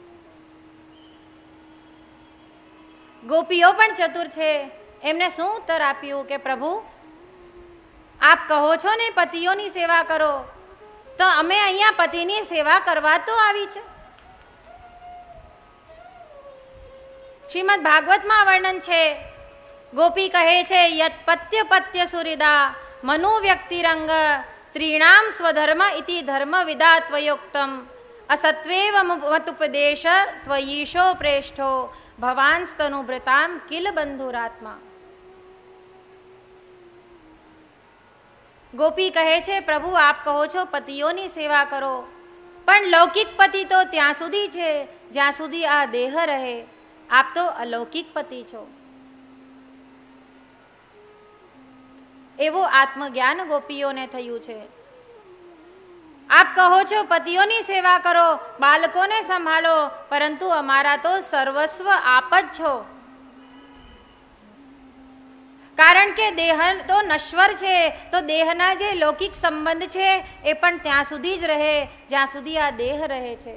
ગોપીઓ પણ ચતુર છે, એમને શું ઉત્તર આપ્યું કે પ્રભુ, આપ કહો છો ને પતિઓની સેવા કરો, તો અમે અહીંયા પતિની સેવા કરવા તો આવી છે. શ્રીમદ ભાગવતમાં વર્ણન છે, ગોપી કહે છે, યત પત્ય પત્ય સુરિદા મનુ વ્યક્તિરંગ સ્ત્રીણામ સ્વધર્મ ઇતિ ધર્મ વિદા ત્વયોક્તમ અસત્વેવ મતુપદેશ ત્વયીશો પ્રેષ્ઠો ભવાંસ્તનુભૃતામ કિલ બંધુરાત્મા. ગોપી કહે છે, પ્રભુ આપ કહો છો પતિઓની સેવા કરો, પણ લૌકિક પતિ તો ત્યાં સુધી છે જ્યાં સુધી આ દેહ રહે. આપ તો અલૌકિક પતિ છો. એવું આત્મજ્ઞાન ગોપીઓને થયું છે. આપ કહો છો પતિઓની સેવા કરો, બાળકોને સંભાળો, પરંતુ અમારા તો સર્વસ્વ આપ જ છો. કારણ કે દેહ તો નશ્વર છે, તો દેહના જે લૌકિક સંબંધ છે એ પણ ત્યાં સુધી જ રહે જ્યાં સુધી આ દેહ રહે છે.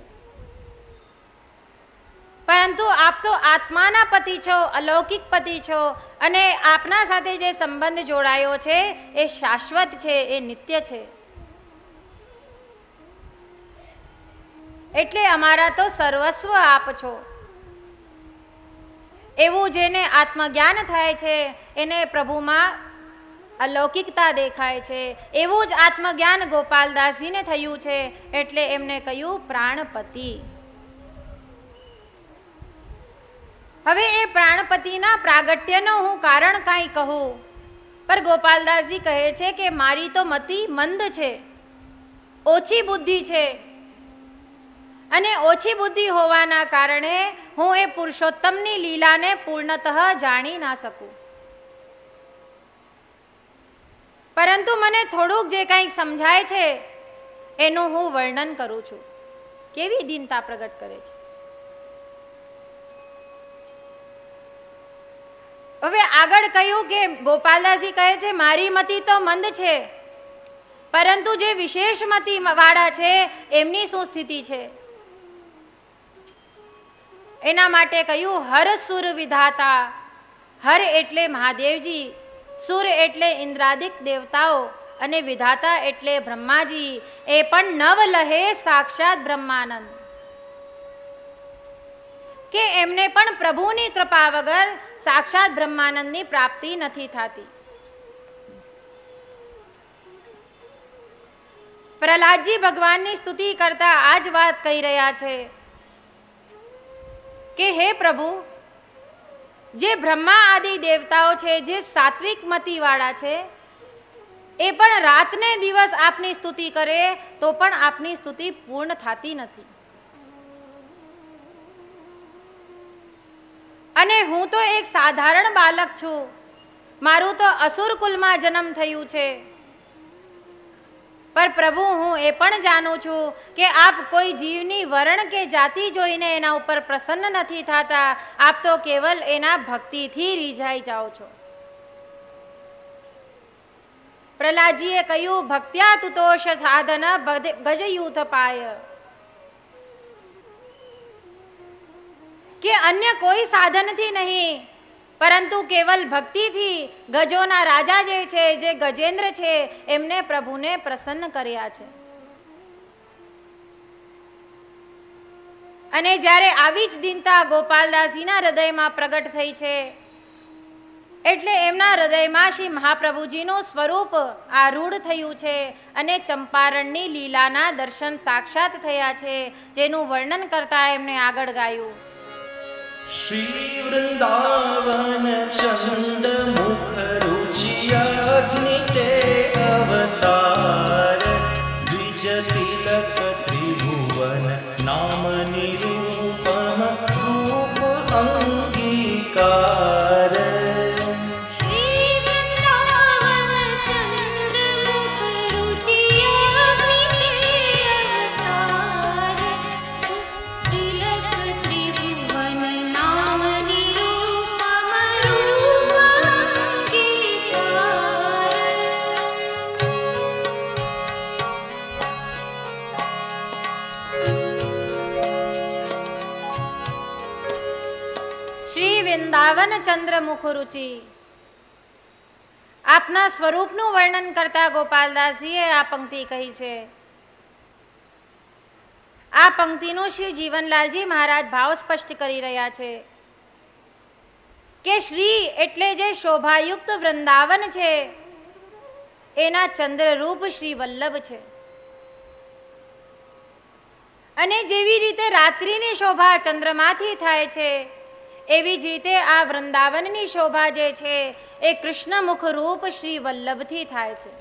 પરંતુ આપ તો આત્માના પતિ છો, અલૌકિક પતિ છો, અને આપના સાથે જે સંબંધ જોડાયો છે એ શાશ્વત છે, એ નિત્ય છે. એટલે અમારા તો સર્વસ્વ આપ છો. એવું જેને આત્મજ્ઞાન થાય છે એને પ્રભુમાં અલૌકિકતા દેખાય છે. એવું જ આત્મજ્ઞાન ગોપાલદાસજીને થયું છે, એટલે એમને કહ્યું પ્રાણપતિ. હવે એ પ્રાણપતિના પ્રાગટ્યનો હું કારણ કાંઈ કહું, પર ગોપાલદાસજી કહે છે કે મારી તો મતિ મંદ છે, ઓછી બુદ્ધિ છે, અને ઓછી બુદ્ધિ હોવાના કારણે હું એ પુરુષોત્તમની લીલાને પૂર્ણતઃ જાણી ના શકું. પરંતુ મને થોડુંક જે કંઈક સમજાય છે એનું હું વર્ણન કરું છું. કેવી દીનતા પ્રગટ કરે છે. હવે આગળ કહ્યું કે ગોપાલદાસજી કહે છે મારી મતિ તો મંદ છે, પરંતુ જે વિશેષ મતિ વાળા છે એમની શું સ્થિતિ છે એના માટે કહ્યું હર સુર વિધાતા. હર એટલે મહાદેવજી, સુર એટલે ઇન્દ્રાદિક દેવતાઓ, અને વિધાતા એટલે બ્રહ્માજી, એ પણ નવ લહે સાક્ષાત બ્રહ્માનંદ, કે એમને પણ પ્રભુની કૃપા વગર સાક્ષાત બ્રહ્માનંદની પ્રાપ્તિ નથી થતી. પ્રહલાદજી ભગવાનની સ્તુતિ કરતા આ જ વાત કહી રહ્યા છે કે હે પ્રભુ, જે બ્રહ્મા આદિ દેવતાઓ છે, જે સાત્વિક મતિવાળા છે, એ પણ રાતને દિવસ આપની સ્તુતિ કરે તો પણ આપની સ્તુતિ પૂર્ણ થતી નથી. અને હું તો એક સાધારણ બાલક છું, મારું તો અસુર કુલમાં જન્મ થયું છે, પર પ્રભુ હું એ પણ જાણું છું કે આપ કોઈ જીવની વર્ણ કે જાતિ જોઈને એના ઉપર પ્રસન્ન નથી થતા, આપ તો કેવલ એના ભક્તિથી રીઝાઈ જાઓ છો. પ્રહલાદજીએ કહ્યું, ભક્ત્યા તુતોષ સાધન ગજયુથ પાય, કે અન્ય કોઈ સાધનથી નહીં, પરંતુ કેવલ ભક્તિથી ગજોના રાજા જે છે, જે ગજેન્દ્ર છે, એમને પ્રભુને પ્રસન્ન કર્યા છે. અને જ્યારે આવી જ દીનતા ગોપાલદાસજીના હૃદયમાં પ્રગટ થઈ છે, એટલે એમના હૃદયમાં શ્રી મહાપ્રભુજીનું સ્વરૂપ આરૂઢ થયું છે અને ચંપારણની લીલાના દર્શન સાક્ષાત થયા છે, જેનું વર્ણન કરતા એમને આગળ ગાયું. श्री वृंदावन चंद मुख रुचि अग्नि ते अवतार द्विज तिलक त्रिभुवन नाम निरूपम रूप अंगीकार. વૃંદાવન ચંદ્ર મુખ રુચિ, આપના સ્વરૂપનું વર્ણન કરતા ગોપાલદાસજીએ આ પંક્તિ કહી છે. આ પંક્તિનું શ્રી જીવનલાલજી મહારાજ ભાવ સ્પષ્ટ કરી રહ્યા છે કે શ્રી એટલે જે શોભાયુક્ત વૃંદાવન છે, એના ચંદ્રરૂપ શ્રી વલ્લભ છે. અને જેવી રીતે રાત્રિની શોભા ચંદ્રમાંથી થાય છે, એવી જ રીતે આ વૃંદાવનની શોભા જે છે એ કૃષ્ણ મુખ રૂપ શ્રી વલ્લભથી થાય છે.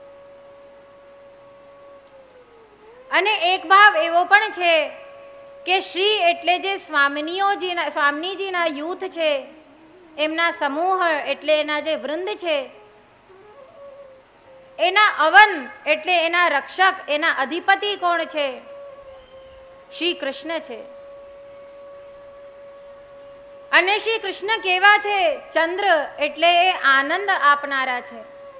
અને એક ભાવ એવો પણ છે કે શ્રી એટલે જે સ્વામિનીજીના યુથ છે, એમના સમૂહ એટલે એના જે વૃંદ છે, એના અવન એટલે એના રક્ષક, એના અધિપતિ કોણ છે? શ્રી કૃષ્ણ છે. અને શ્રી કૃષ્ણ કેવા છે? ચંદ્ર એટલે એ આનંદ આપનારા છે.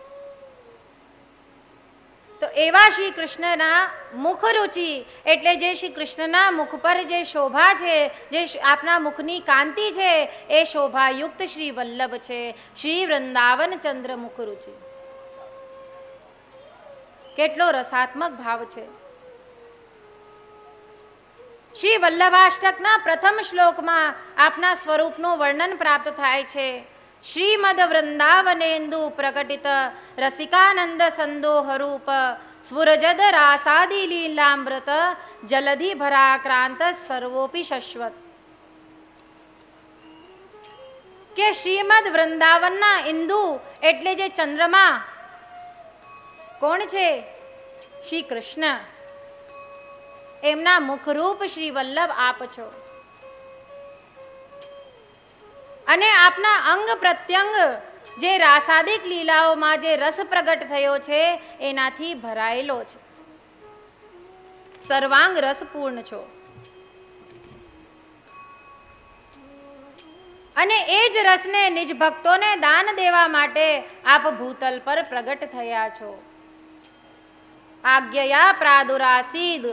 તો એવા શ્રી કૃષ્ણના મુખ રુચિ એટલે જે શ્રી કૃષ્ણના મુખ પર જે શોભા છે, જે આપના મુખની કાંતિ છે, એ શોભાયુક્ત શ્રી વલ્લભ છે. શ્રી વૃંદાવન ચંદ્ર મુખ રુચિ, કેટલો રસાત્મક ભાવ છે. શ્રી વલ્લભાષ્ટકના પ્રથમ શ્લોકમાં આપના સ્વરૂપનું વર્ણન પ્રાપ્ત થાય છે. શ્રીમદ વૃંદાવનેન્દુ પ્રકટિત રસિકાનંદ સંદોહ રૂપ સ્ફુરજદ રાસાદિ લીલામૃત જલધિ ભરાક્રાંત સર્વોપી શશ્વત. કે શ્રીમદ વૃંદાવનના ઇન્દુ એટલે જે ચંદ્રમા કોણ છે? શ્રી કૃષ્ણ. એમના મુખરૂપ શ્રી વલ્લભ આપ છો. અને આપના અંગ પ્રત્યંગ જે રાસાદિક લીલાઓમાં જે રસ પ્રગટ થયો છે, એનાથી ભરાયેલો છે. સર્વાંગ રસપૂર્ણ છો. અને એ જ રસને નિજ ભક્તોને દાન દેવા માટે આપ ભૂતલ પર પ્રગટ થયા છો. આજ્ઞયા પ્રાદુરાસીદ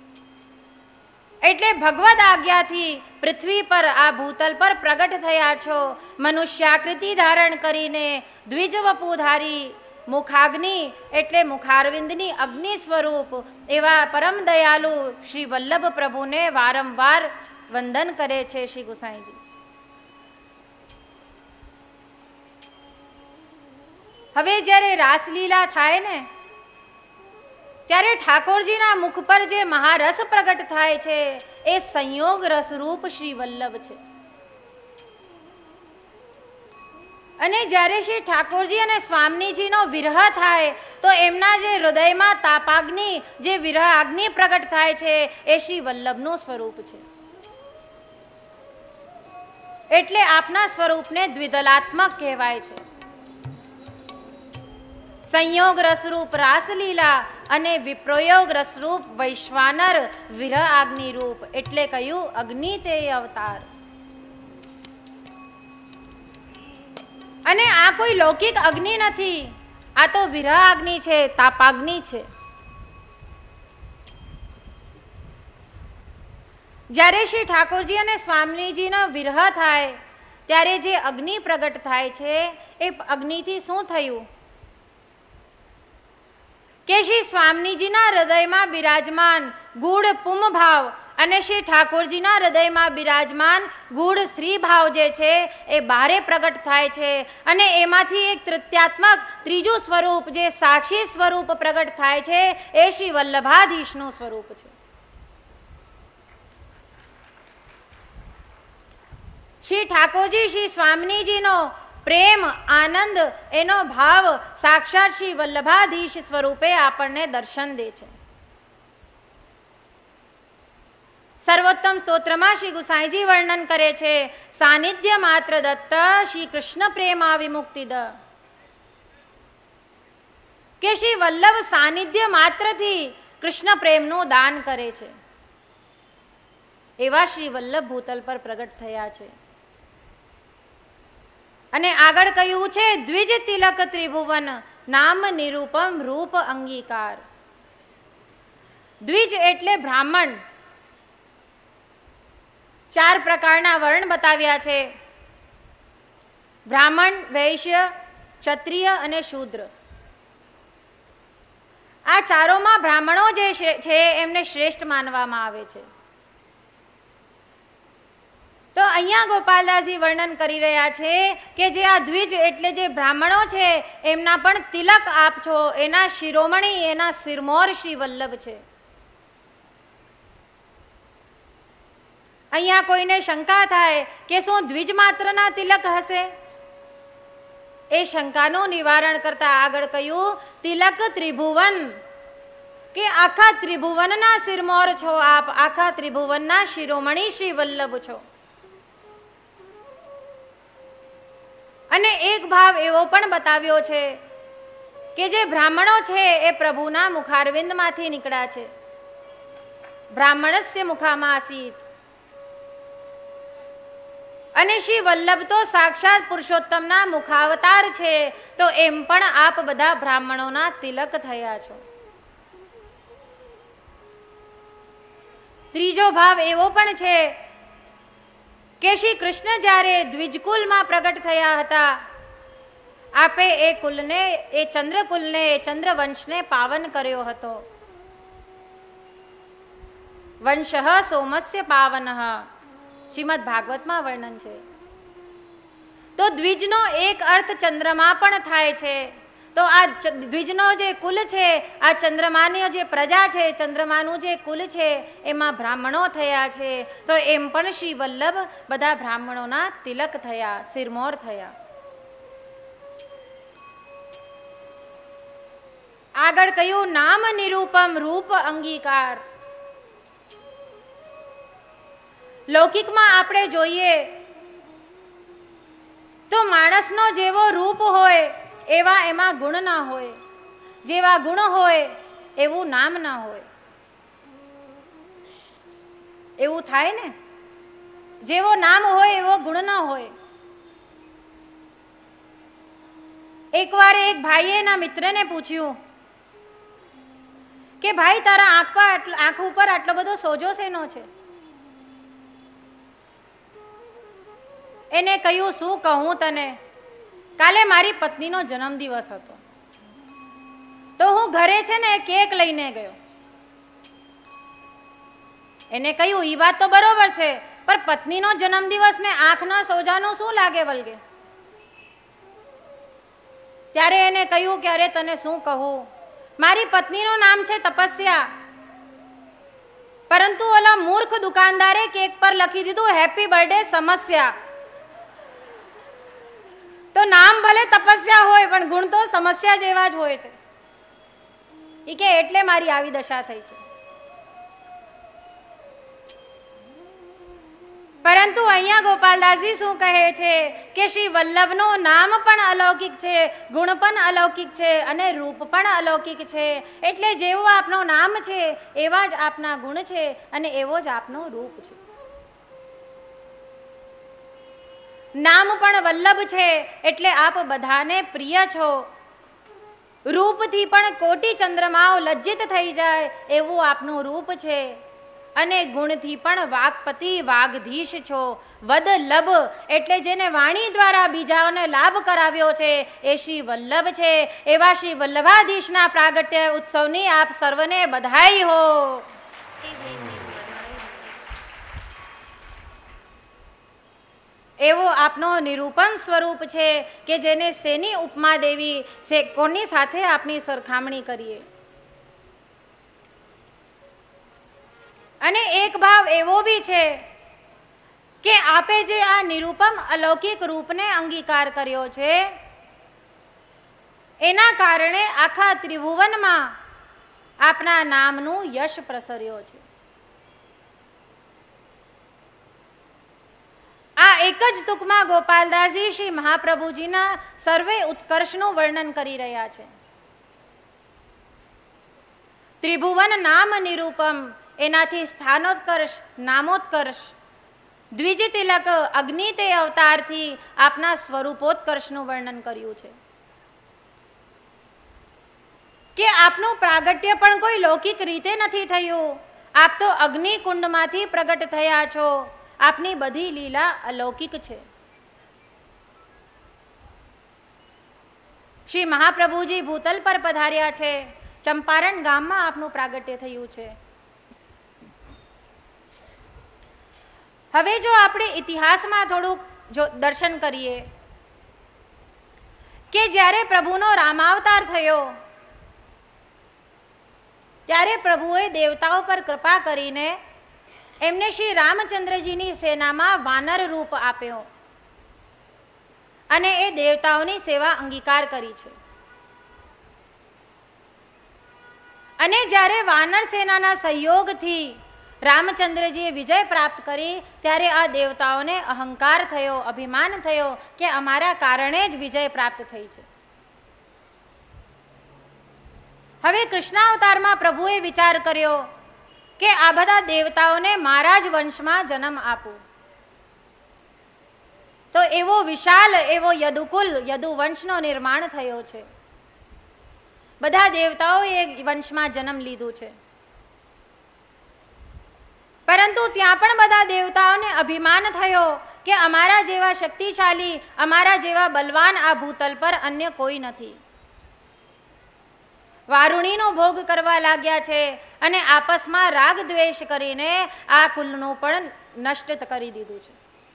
એટલે ભગવદ આજ્ઞાથી પૃથ્વી પર આ ભૂતલ પર પ્રગટ થયા છો. મનુષ્યાકૃતિ ધારણ કરીને દ્વિજ વપુ ધારી મુખાગ્નિ એટલે મુખારવિંદની અગ્નિ સ્વરૂપ એવા પરમ દયાલુ શ્રી વલ્લભ પ્રભુને વારંવાર વંદન કરે છે શ્રી ગુસાઈજી. હવે જ્યારે રાસલીલા થાય ને ત્યારે ઠાકોરજીના મુખ પર જે મહારસ પ્રગટ થાય છે એ સંયોગ રસરૂપ શ્રી વલ્લભ છે. અને જ્યારે શ્રી ઠાકોરજી અને સ્વામીજીનો વિરહ થાય તો એમના જે હૃદયમાં તાપાગ્નિ જે વિરહ અગ્નિ પ્રગટ થાય છે એ શ્રી વલ્લભનું સ્વરૂપ છે. એટલે આપના સ્વરૂપને દ્વિદલાત્મક કહેવાય છે. સંયોગ રસરૂપ રાસલીલા અને વિપ્રયોગ રસરૂપ વૈશ્વાનર વિરહ અગ્નિ રૂપ એટલે કહ્યું અગ્નિ તે અવતાર. અને આ કોઈ લૌકિક અગ્નિ નથી, આ તો વિરહ અગ્નિ છે, તાપાગ્નિ છે. જ્યારે શ્રી ઠાકોરજી અને સ્વામીજીનો વિરહ થાય ત્યારે જે અગ્નિ પ્રગટ થાય છે એ અગ્નિથી શું થયું કે શ્રી સ્વામીજીના હૃદયમાં બિરાજમાન ગૂઢ પુમ ભાવ અને શ્રી ઠાકોરજીના હૃદયમાં બિરાજમાન ગૂઢ સ્ત્રી ભાવ જે છે એ બારે પ્રગટ થાય છે. અને એમાંથી એક તૃતીયાત્મક ત્રીજું સ્વરૂપ જે સાક્ષી સ્વરૂપ પ્રગટ થાય છે એ શ્રી વલ્લભાધીશનું સ્વરૂપ છે. શ્રી ઠાકોરજી શ્રી સ્વામીજીનો પ્રેમ આનંદ એનો ભાવ સાક્ષાત શ્રી વલ્લભાધીશ સ્વરૂપે આપણને દર્શન દે છે. સર્વોત્તમ સ્તોત્રમાં શ્રી ગુસાઈજી વર્ણન કરે છે સાનિધ્ય માત્ર દત્ત શ્રી કૃષ્ણ પ્રેમા વિમુક્તિદ કે શ્રી વલ્લભ સાનિધ્ય માત્રથી કૃષ્ણ પ્રેમનું દાન કરે છે. એવા શ્રી વલ્લભ ભૂતલ પર પ્રગટ થયા છે. અને આગળ કહ્યું છે દ્વિજ તિલક ત્રિભુવન નામ નિરૂપમ રૂપ અંગીકાર. દ્વિજ એટલે બ્રાહ્મણ. 4 પ્રકારના વર્ણ બતાવ્યા છે: બ્રાહ્મણ, વૈશ્ય, ક્ષત્રિય અને શૂદ્ર. આ ચારોમાં બ્રાહ્મણો જે છે એમને શ્રેષ્ઠ માનવામાં આવે છે. તો અહીંયા ગોપાલદાસજી વર્ણન કરી રહ્યા છે કે જે આ દ્વિજ એટલે જે બ્રાહ્મણો છે એમના પણ તિલક આપજો, એના શિરોમણી એના સિરમોર શ્રી વલ્લભ છે. અહીંયા કોઈને શંકા થાય કે શું દ્વિજ માત્રના તિલક હશે? એ શંકાનું નિવારણ કરતા આગળ કહ્યું તિલક ત્રિભુવન કે આખા ત્રિભુવનના સિરમોર છો આપ, આખા ત્રિભુવનના શિરોમણી શ્રી વલ્લભ છો. અને એક ભાવ એવો પણ બતાવ્યો છે કે જે બ્રાહ્મણો છે એ પ્રભુના મુખારવિંદમાંથી નીકળ્યા છે. બ્રાહ્મણસ્ય મુખામાસીત. અને શ્રી વલ્લભ તો સાક્ષાત પુરુષોત્તમના મુખાવતાર છે. તો એમ પણ આપ બધા બ્રાહ્મણોના તિલક થયા છો. ત્રીજો ભાવ એવો પણ છે કે શ્રી કૃષ્ણ જ્યારે દ્વિજકુલમાં પ્રગટ થયા હતા, આપે એ કુલને, એ ચંદ્રકુલને, એ ચંદ્રવંશને પાવન કર્યો હતો. વંશઃ સોમસ્ય પાવનઃ શ્રીમદ ભાગવતમાં વર્ણન છે. તો દ્વિજનો એક અર્થ ચંદ્રમા પણ થાય છે. તો આ દ્વિજનો જે કુલ છે, આ ચંદ્રમાની જે પ્રજા છે, ચંદ્રમાનું જે કુલ છે એમાં બ્રાહ્મણો થયા છે. તો એમ પણ શ્રી વલ્લભ બધા બ્રાહ્મણોના તિલક થયા, સિરમોર થયા. આગળ કહ્યું નામ નિરૂપમ રૂપ અંગીકાર. લૌકિકમાં આપણે જોઈએ તો માણસનો જેવો રૂપ હોય એવા એમાં ગુણ ના હોય, જેવા ગુણ હોય એવું નામ ના હોય. એવું થાય ને, જેવો નામ હોય એવો ગુણ ના હોય. એકવાર એક ભાઈએ એના મિત્રને પૂછ્યું કે ભાઈ તારા આંખ ઉપર આટલો બધો સોજો શેનો છે? એને કહ્યું શું કહું તને, કાલે મારી પત્નીનો જન્મદિવસ હતો. તો હું ઘરે છે ને કેક લઈને ગયો. એને કહ્યું ઈ વાત તો બરોબર છે, પણ પત્નીનો જન્મદિવસ ને આંખના સોજાનું શું લાગે વલગે? ત્યારે એને કહ્યું કે અરે તને શું કહું, મારી પત્નીનું નામ છે તપસ્યા, પરંતુ ઓલા મૂર્ખ દુકાનદારે કેક પર લખી દીધું હેપી બર્થડે સમસ્યા. તો નામ ભલે તપસ્યા હોય પણ ગુણ તો સમસ્યા જેવા જ હોય છે. ઈ કે એટલે મારી આવી દશા થઈ છે. પરંતુ અહીંયા ગોપાલદાસજી શું કહે છે કે શ્રી વલ્લભનું નામ પણ અલૌકિક છે, ગુણ પણ અલૌકિક છે અને રૂપ પણ અલૌકિક છે. એટલે જેવું આપનું નામ છે એવા જ આપના ગુણ છે અને એવો જ આપનું રૂપ છે. નામ પણ વલ્લભ છે એટલે આપ બધાને પ્રિય છો. રૂપથી પણ કોટી ચંદ્રમાઓ લજ્જિત થઈ જાય એવું આપનું રૂપ છે અને ગુણથી પણ વાગપતિ વાગધીશ છો. વદલભ એટલે જેને વાણી દ્વારા બીજાઓને લાભ કરાવ્યો છે એ શ્રી વલ્લભ છે. એવા શ્રી વલ્લભાધીશના પ્રાગટ્ય ઉત્સવની આપ સર્વને બધાઈ હો. એવો આપનો નિરૂપણ સ્વરૂપ છે કે જેને શેની ઉપમા દેવી, કોની સાથે આપની સરખામણી કરીએ. અને એક ભાવ એવો બી છે કે આપે જે આ નિરૂપમ અલૌકિક રૂપને અંગીકાર કર્યો છે એના કારણે આખા ત્રિભુવનમાં આપના નામનું યશ પ્રસર્યો છે. આ એક જ ટૂંકમાં ગોપાલદાસજી શ્રી મહાપ્રભુજીના સર્વે ઉત્કર્ષનું વર્ણન કરી રહ્યા છે. ત્રિભુવન નામ નિરૂપમ, એનાથી સ્થાનોત્કર્ષ, નામોત્કર્ષ, દ્વિજ તિલક, અગ્નિ તે અવતારથી આપના સ્વરૂપોત્કર્ષનું વર્ણન કર્યું છે કે આપનું પ્રાગટ્ય પણ કોઈ લૌકિક રીતે નથી થયું. આપ તો અગ્નિ કુંડમાંથી પ્રગટ થયા છો. આપની બધી લીલા અલૌકિક છે. શ્રી મહાપ્રભુજી ભૂતલ પર પધાર્યા છે. ચંપારણ ગામમાં આપનું પ્રાગટ્ય થયું છે. હવે જો આપણે ઇતિહાસમાં થોડુંક દર્શન કરીએ કે જ્યારે પ્રભુનો રામાવતાર થયો ત્યારે પ્રભુએ દેવતાઓ પર કૃપા કરીને એમને શ્રી રામચંદ્રજીની સેનામાં વાનર રૂપ આપ્યો અને એ દેવતાઓની સેવા અંગીકાર કરી છે. અને જ્યારે વાનર સેનાના સહયોગથી રામચંદ્રજીએ વિજય પ્રાપ્ત કરી ત્યારે આ દેવતાઓને અહંકાર થયો, અભિમાન થયો કે અમારા કારણે જ વિજય પ્રાપ્ત થઈ છે. હવે કૃષ્ણાવતારમાં પ્રભુએ વિચાર કર્યો કે આ બધા દેવતાઓને મારા જ વંશમાં જન્મ આપું. તો એવો વિશાલ એવો યદુકુલ, યદુવંશનો નિર્માણ થયો છે. બધા દેવતાઓએ વંશમાં જન્મ લીધું છે. પરંતુ ત્યાં પણ બધા દેવતાઓને અભિમાન થયો કે અમારા જેવા શક્તિશાળી, અમારા જેવા બલવાન આ ભૂતલ પર અન્ય કોઈ નથી. વારુણીનો ભોગ કરવા લાગ્યા છે અને આપસમાં રાગ દ્વેષ કરીને આ કુલનું પણ નષ્ટ કરી દીધું છે.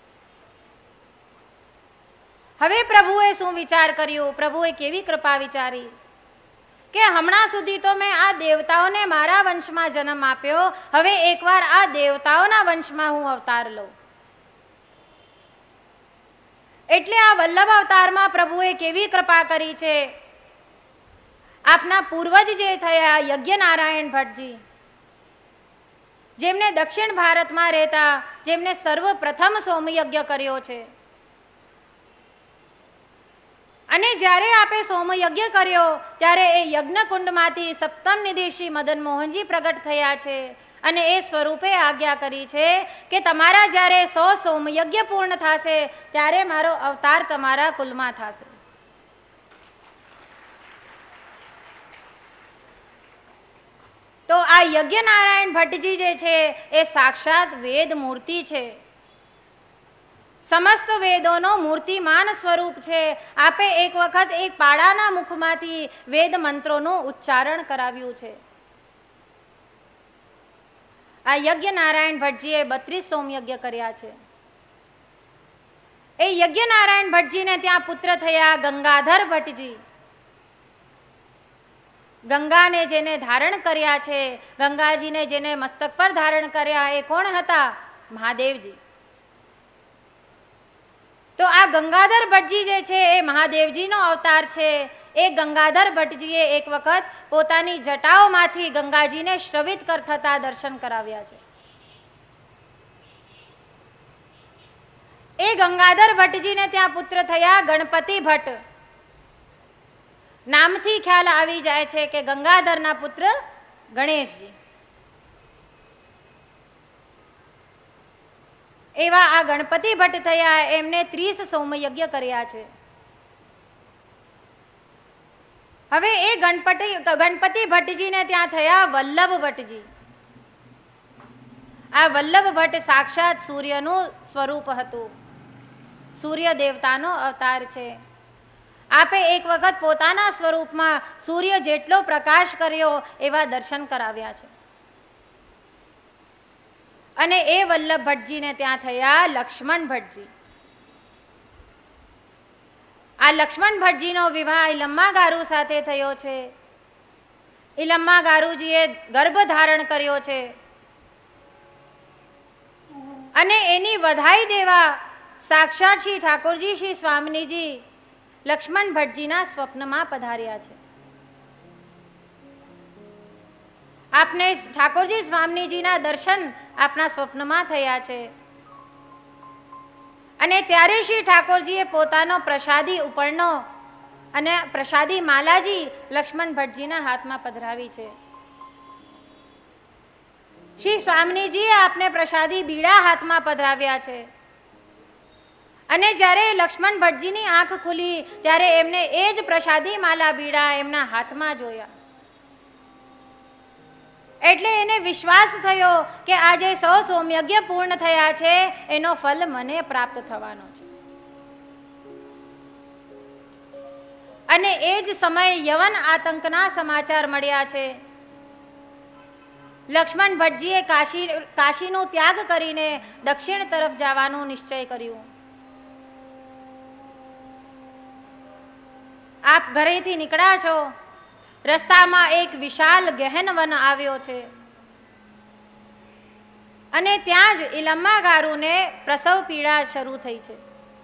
હવે પ્રભુએ શું વિચાર કર્યો? પ્રભુએ કેવી કૃપા વિચારી કે હમણાં સુધી તો મેં આ દેવતાઓને મારા વંશમાં જન્મ આપ્યો, હવે એકવાર આ દેવતાઓના વંશમાં હું અવતાર લઉં. એટલે આ વલ્લભ અવતારમાં પ્રભુએ કેવી કૃપા કરી છે. આપના પૂર્વજ જે થયા યજ્ઞ નારાયણ ભટ્ટજી, જેમને દક્ષિણ ભારતમાં રહેતા, જેમને સર્વપ્રથમ સોમયજ્ઞ કર્યો છે. અને જ્યારે આપે સોમયજ્ઞ કર્યો ત્યારે એ યજ્ઞ કુંડમાંથી સપ્તમ નિધિ શ્રી મદન મોહનજી પ્રગટ થયા છે અને એ સ્વરૂપે આજ્ઞા કરી છે કે તમારા જ્યારે 100 સોમયજ્ઞ પૂર્ણ થશે ત્યારે મારો અવતાર તમારા કુલમાં થશે. તો આ યજ્ઞ નારાયણ ભટ્ટજી જે છે એ સાક્ષાત વેદ મૂર્તિ છે. સમસ્ત વેદોનો મૂર્તિમાન સ્વરૂપ છે. આપે એક વખત એક પાડાના મુખમાંથી વેદ મંત્રોનું ઉચ્ચારણ કરાવ્યું છે. આ યજ્ઞ નારાયણ ભટ્ટજીએ 32 સોમયજ્ઞ કર્યા છે. એ યજ્ઞ નારાયણ ભટ્ટજીને ત્યાં પુત્ર થયા ગંગાધર ભટ્ટજી. ગંગાને જેને ધારણ કર્યા છે, ગંગાજીને જેને મસ્તક પર ધારણ કર્યા, એ કોણ હતા? મહાદેવજી. તો આ ગંગાધર ભટ્ટજી જે છે એ મહાદેવજીનો અવતાર છે. એ ગંગાધર ભટ્ટજીએ એક વખત પોતાની જટાઓમાંથી ગંગાજીને શ્રવિત થતા દર્શન કરાવ્યા છે. એ ગંગાધર ભટ્ટજીને ત્યાં પુત્ર થયા ગણપતિ ભટ્ટ. નામથી ખ્યાલ આવી જાય છે કે ગંગાધરના પુત્ર ગણેશજી. એવા આ ગણપતિ ભટ્ટ થયા. એમને 30 સોમયજ્ઞ કર્યા છે. હવે એ ગણપતિ ભટ્ટજીને ત્યાં થયા વલ્લભ ભટ્ટજી. આ વલ્લભ ભટ્ટ સાક્ષાત સૂર્યનું સ્વરૂપ હતું. સૂર્ય દેવતાનો અવતાર છે. આપે એક વખત પોતાના સ્વરૂપમાં સૂર્ય જેટલો પ્રકાશ કર્યો એવા દર્શન કરાવ્યા છે. અને એ વલ્લભ ભટ્ટજીને ત્યાં થયા લક્ષ્મણ ભટ્ટજી. આ લક્ષ્મણ ભટ્ટજીનો વિવાહ ઇલમ્મા ગારુ સાથે થયો છે. ઇલમ્મા ગારુજીએ ગર્ભ ધારણ કર્યો છે. અને એની વધાઈ દેવા સાક્ષાત શ્રી ઠાકોરજી શ્રી સ્વામિનીજી લક્ષ્મણ ભટ્ટજીના સ્વપ્નમાં પધાર્યા છે. આપને ઠાકોરજી સ્વામિનીજીના દર્શન આપના સ્વપ્નમાં થયા છે. અને ત્યારે શ્રી ઠાકોરજીએ પોતાનો પ્રસાદી ઉપરનો અને પ્રસાદી માલાજી લક્ષ્મણ ભટ્ટજીના હાથમાં પધરાવી છે. શ્રી સ્વામિનીજીએ આપને પ્રસાદી બીડા હાથમાં પધરાવ્યા છે. અને જ્યારે લક્ષ્મણ ભટ્ટજીની આંખ ખુલી ત્યારે એમને એ જ પ્રસાદી માલા બીડા એમના હાથમાં જોયા. એટલે એને વિશ્વાસ થયો કે આજે 100 સોમયજ્ઞ પૂર્ણ થયા છે, એનો ફલ મને પ્રાપ્ત થવાનો છે. અને એ જ સમયે યવન આતંકના સમાચાર મળ્યા છે. લક્ષ્મણ ભટ્ટજીએ કાશીનો ત્યાગ કરીને દક્ષિણ તરફ જવાનું નિશ્ચય કર્યું. આપ ઘરેથી નીકળ્યા છો, રસ્તામાં એક વિશાળ ગહેન વન આવ્યો છે. અને ત્યાં જ ઇલમ્મા ગારુને પ્રસવ પીડા શરૂ થઈ છે.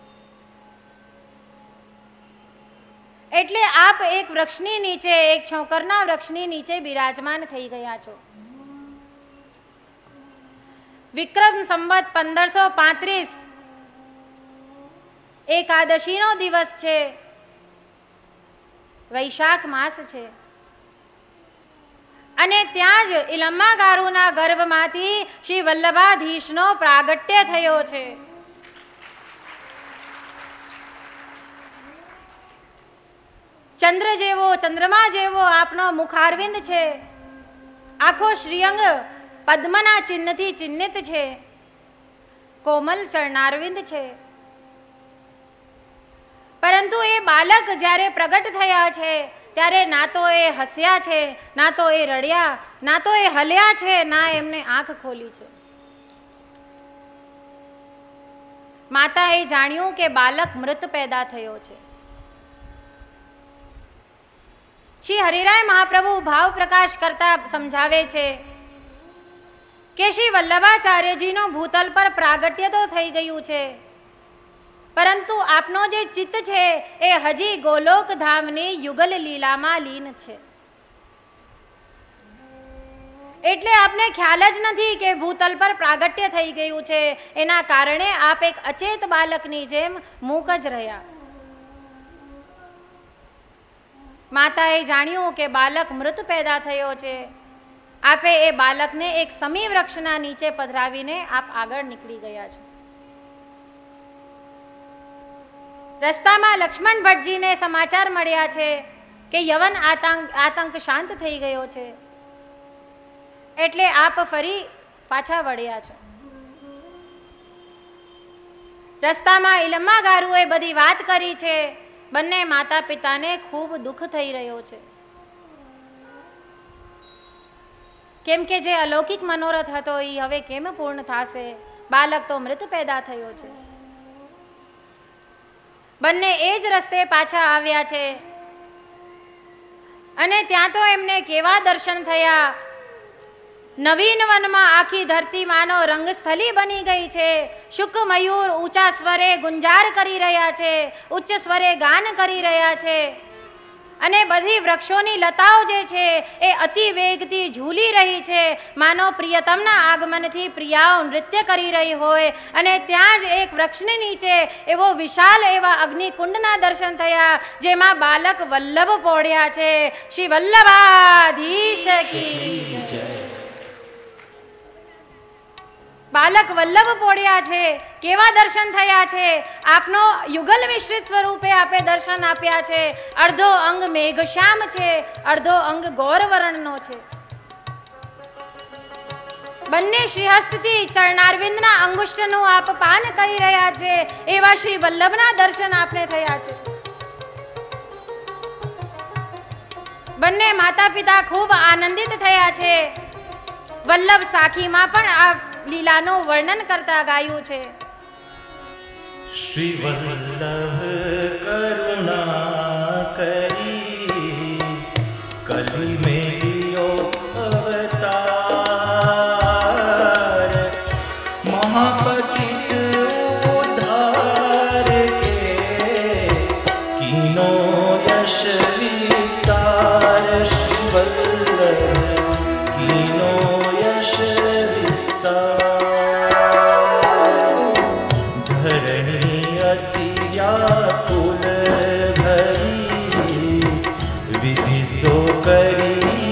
એટલે આપ એક વૃક્ષની નીચે, એક છોકરના વૃક્ષની નીચે બિરાજમાન થઈ ગયા છો. વિક્રમ સંવત 1535 એકાદશીનો દિવસ છે. વૈશાખ માસ છે. અને ત્યાં જ ઇલમ્મા ગારુના ગર્ભમાંથી શ્રી વલ્લભાધીશનો પ્રાગટ્ય થયો છે. ચંદ્ર જેવો, ચંદ્રમા જેવો આપનો મુખારવિંદ છે. આખો શ્રીઅંગ પદ્મના ચિહ્નથી ચિહ્નિત છે. કોમલ ચરણારવિંદ છે. પરંતુ એ બાલક જ્યારે પ્રગટ થયા છે ત્યારે ના તો એ હસ્યા છે, ના તો એ રડ્યા, ના તો એ હલ્યા છે, ના એમને આંખ ખોલી છે. માતાએ જાણ્યું કે બાલક મૃત પેદા થયો છે. શ્રી હરિરાય મહાપ્રભુ ભાવ પ્રકાશ કરતા સમજાવે છે કે શ્રી વલ્લભાચાર્યજીનો ભૂતલ પર પ્રાગટ્ય તો થઈ ગયું છે, પરંતુ આપનો જે ચિત્ત છે એ હજી ગોલોક ધામની યુગલ લીલામાં લીન છે. એટલે આપને ખ્યાલ જ નથી કે ભૂતલ પર પ્રાગટ્ય થઈ ગયું છે. એના કારણે આપ એક અચેત બાલકની જેમ મૂક જ રહ્યા. માતાએ જાણ્યું કે બાલક મૃત પેદા થયો છે. આપે એ બાલકને એક સમી વૃક્ષના નીચે પધરાવીને આપ આગળ નીકળી ગયા છો. રસ્તામાં લક્ષ્મણ ભટ્ટજીને સમાચાર મળ્યા છે કે યવન આતંક શાંત થઈ ગયો છે. એટલે આપ ફરી પાછા વળ્યા છો. રસ્તામાં ઇલમા ગારુએ બધી વાત કરી છે. બંને માતા પિતાને ખૂબ દુઃખ થઈ રહ્યો છે, કેમ કે જે અલૌકિક મનોરથ હતો એ હવે કેમ પૂર્ણ થશે? બાલક તો મૃત પેદા થયો છે. બંને એ જ રસ્તે પાછા આવ્યા છે અને ત્યાં તો એમને કેવા દર્શન થયા. નવીન વનમાં આખી ધરતી માનો રંગસ્થલી બની ગઈ છે. શુક મયુર ઊંચા સ્વરે ગુંજાર કરી રહ્યા છે, ઉચ્ચ સ્વરે ગાન કરી રહ્યા છે અને બધી વૃક્ષોની લતાઓ જે છે એ અતિ વેગથી ઝૂલી રહી છે, માનો પ્રિયતમના આગમનથી પ્રિયાઓ નૃત્ય કરી રહી હોય. અને ત્યાં જ એક વૃક્ષની નીચે એવો વિશાળ એવા અગ્નિકુંડના દર્શન થયા, જેમાં બાલક વલ્લભ પોઢ્યા છે. શ્રી વલ્લભાધીશ કી જય. બાલક વલ્લભ પોઢ્યા છે. કેવા દર્શન થયા છે? આપનો યુગલ મિશ્રિત સ્વરૂપે આપે દર્શન આપ્યા છે. અડધો અંગ મેઘશ્યામ છે, અડધો અંગ ગૌરવર્ણનો છે. બંને શ્રીહસ્તથી ચરણારવિંદના અંગુષ્ઠનું આપ પાન કરી રહ્યા છે. એવા શ્રી વલ્લભના દર્શન આપને થયા છે. બંને માતા પિતા ખૂબ આનંદિત થયા છે. વલ્લભ સાખીમાં પણ આ લીલાનું વર્ણન કરતા ગાયું છે. શ્રી વલ્લભ કરુણા કરી કલી મેં લિયો અવતાર, મહાપતિત ઉદ્ધાર કે કીનો યશ વિસ્તાર. શ્રી વલ્લભ કીનો યશ ધરણી અતિ વ્યાકુલ ભરી વિધિ સો કરી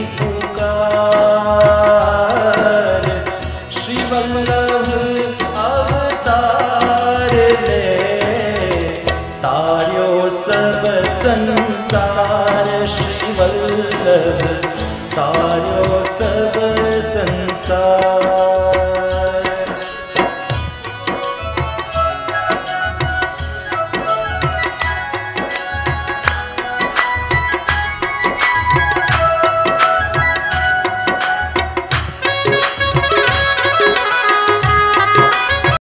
પુકાર. શ્રી વલ્લભ અવતાર લે તાર્યો સબ સંસાર. શ્રી વલ્લભ તાર્યો સબ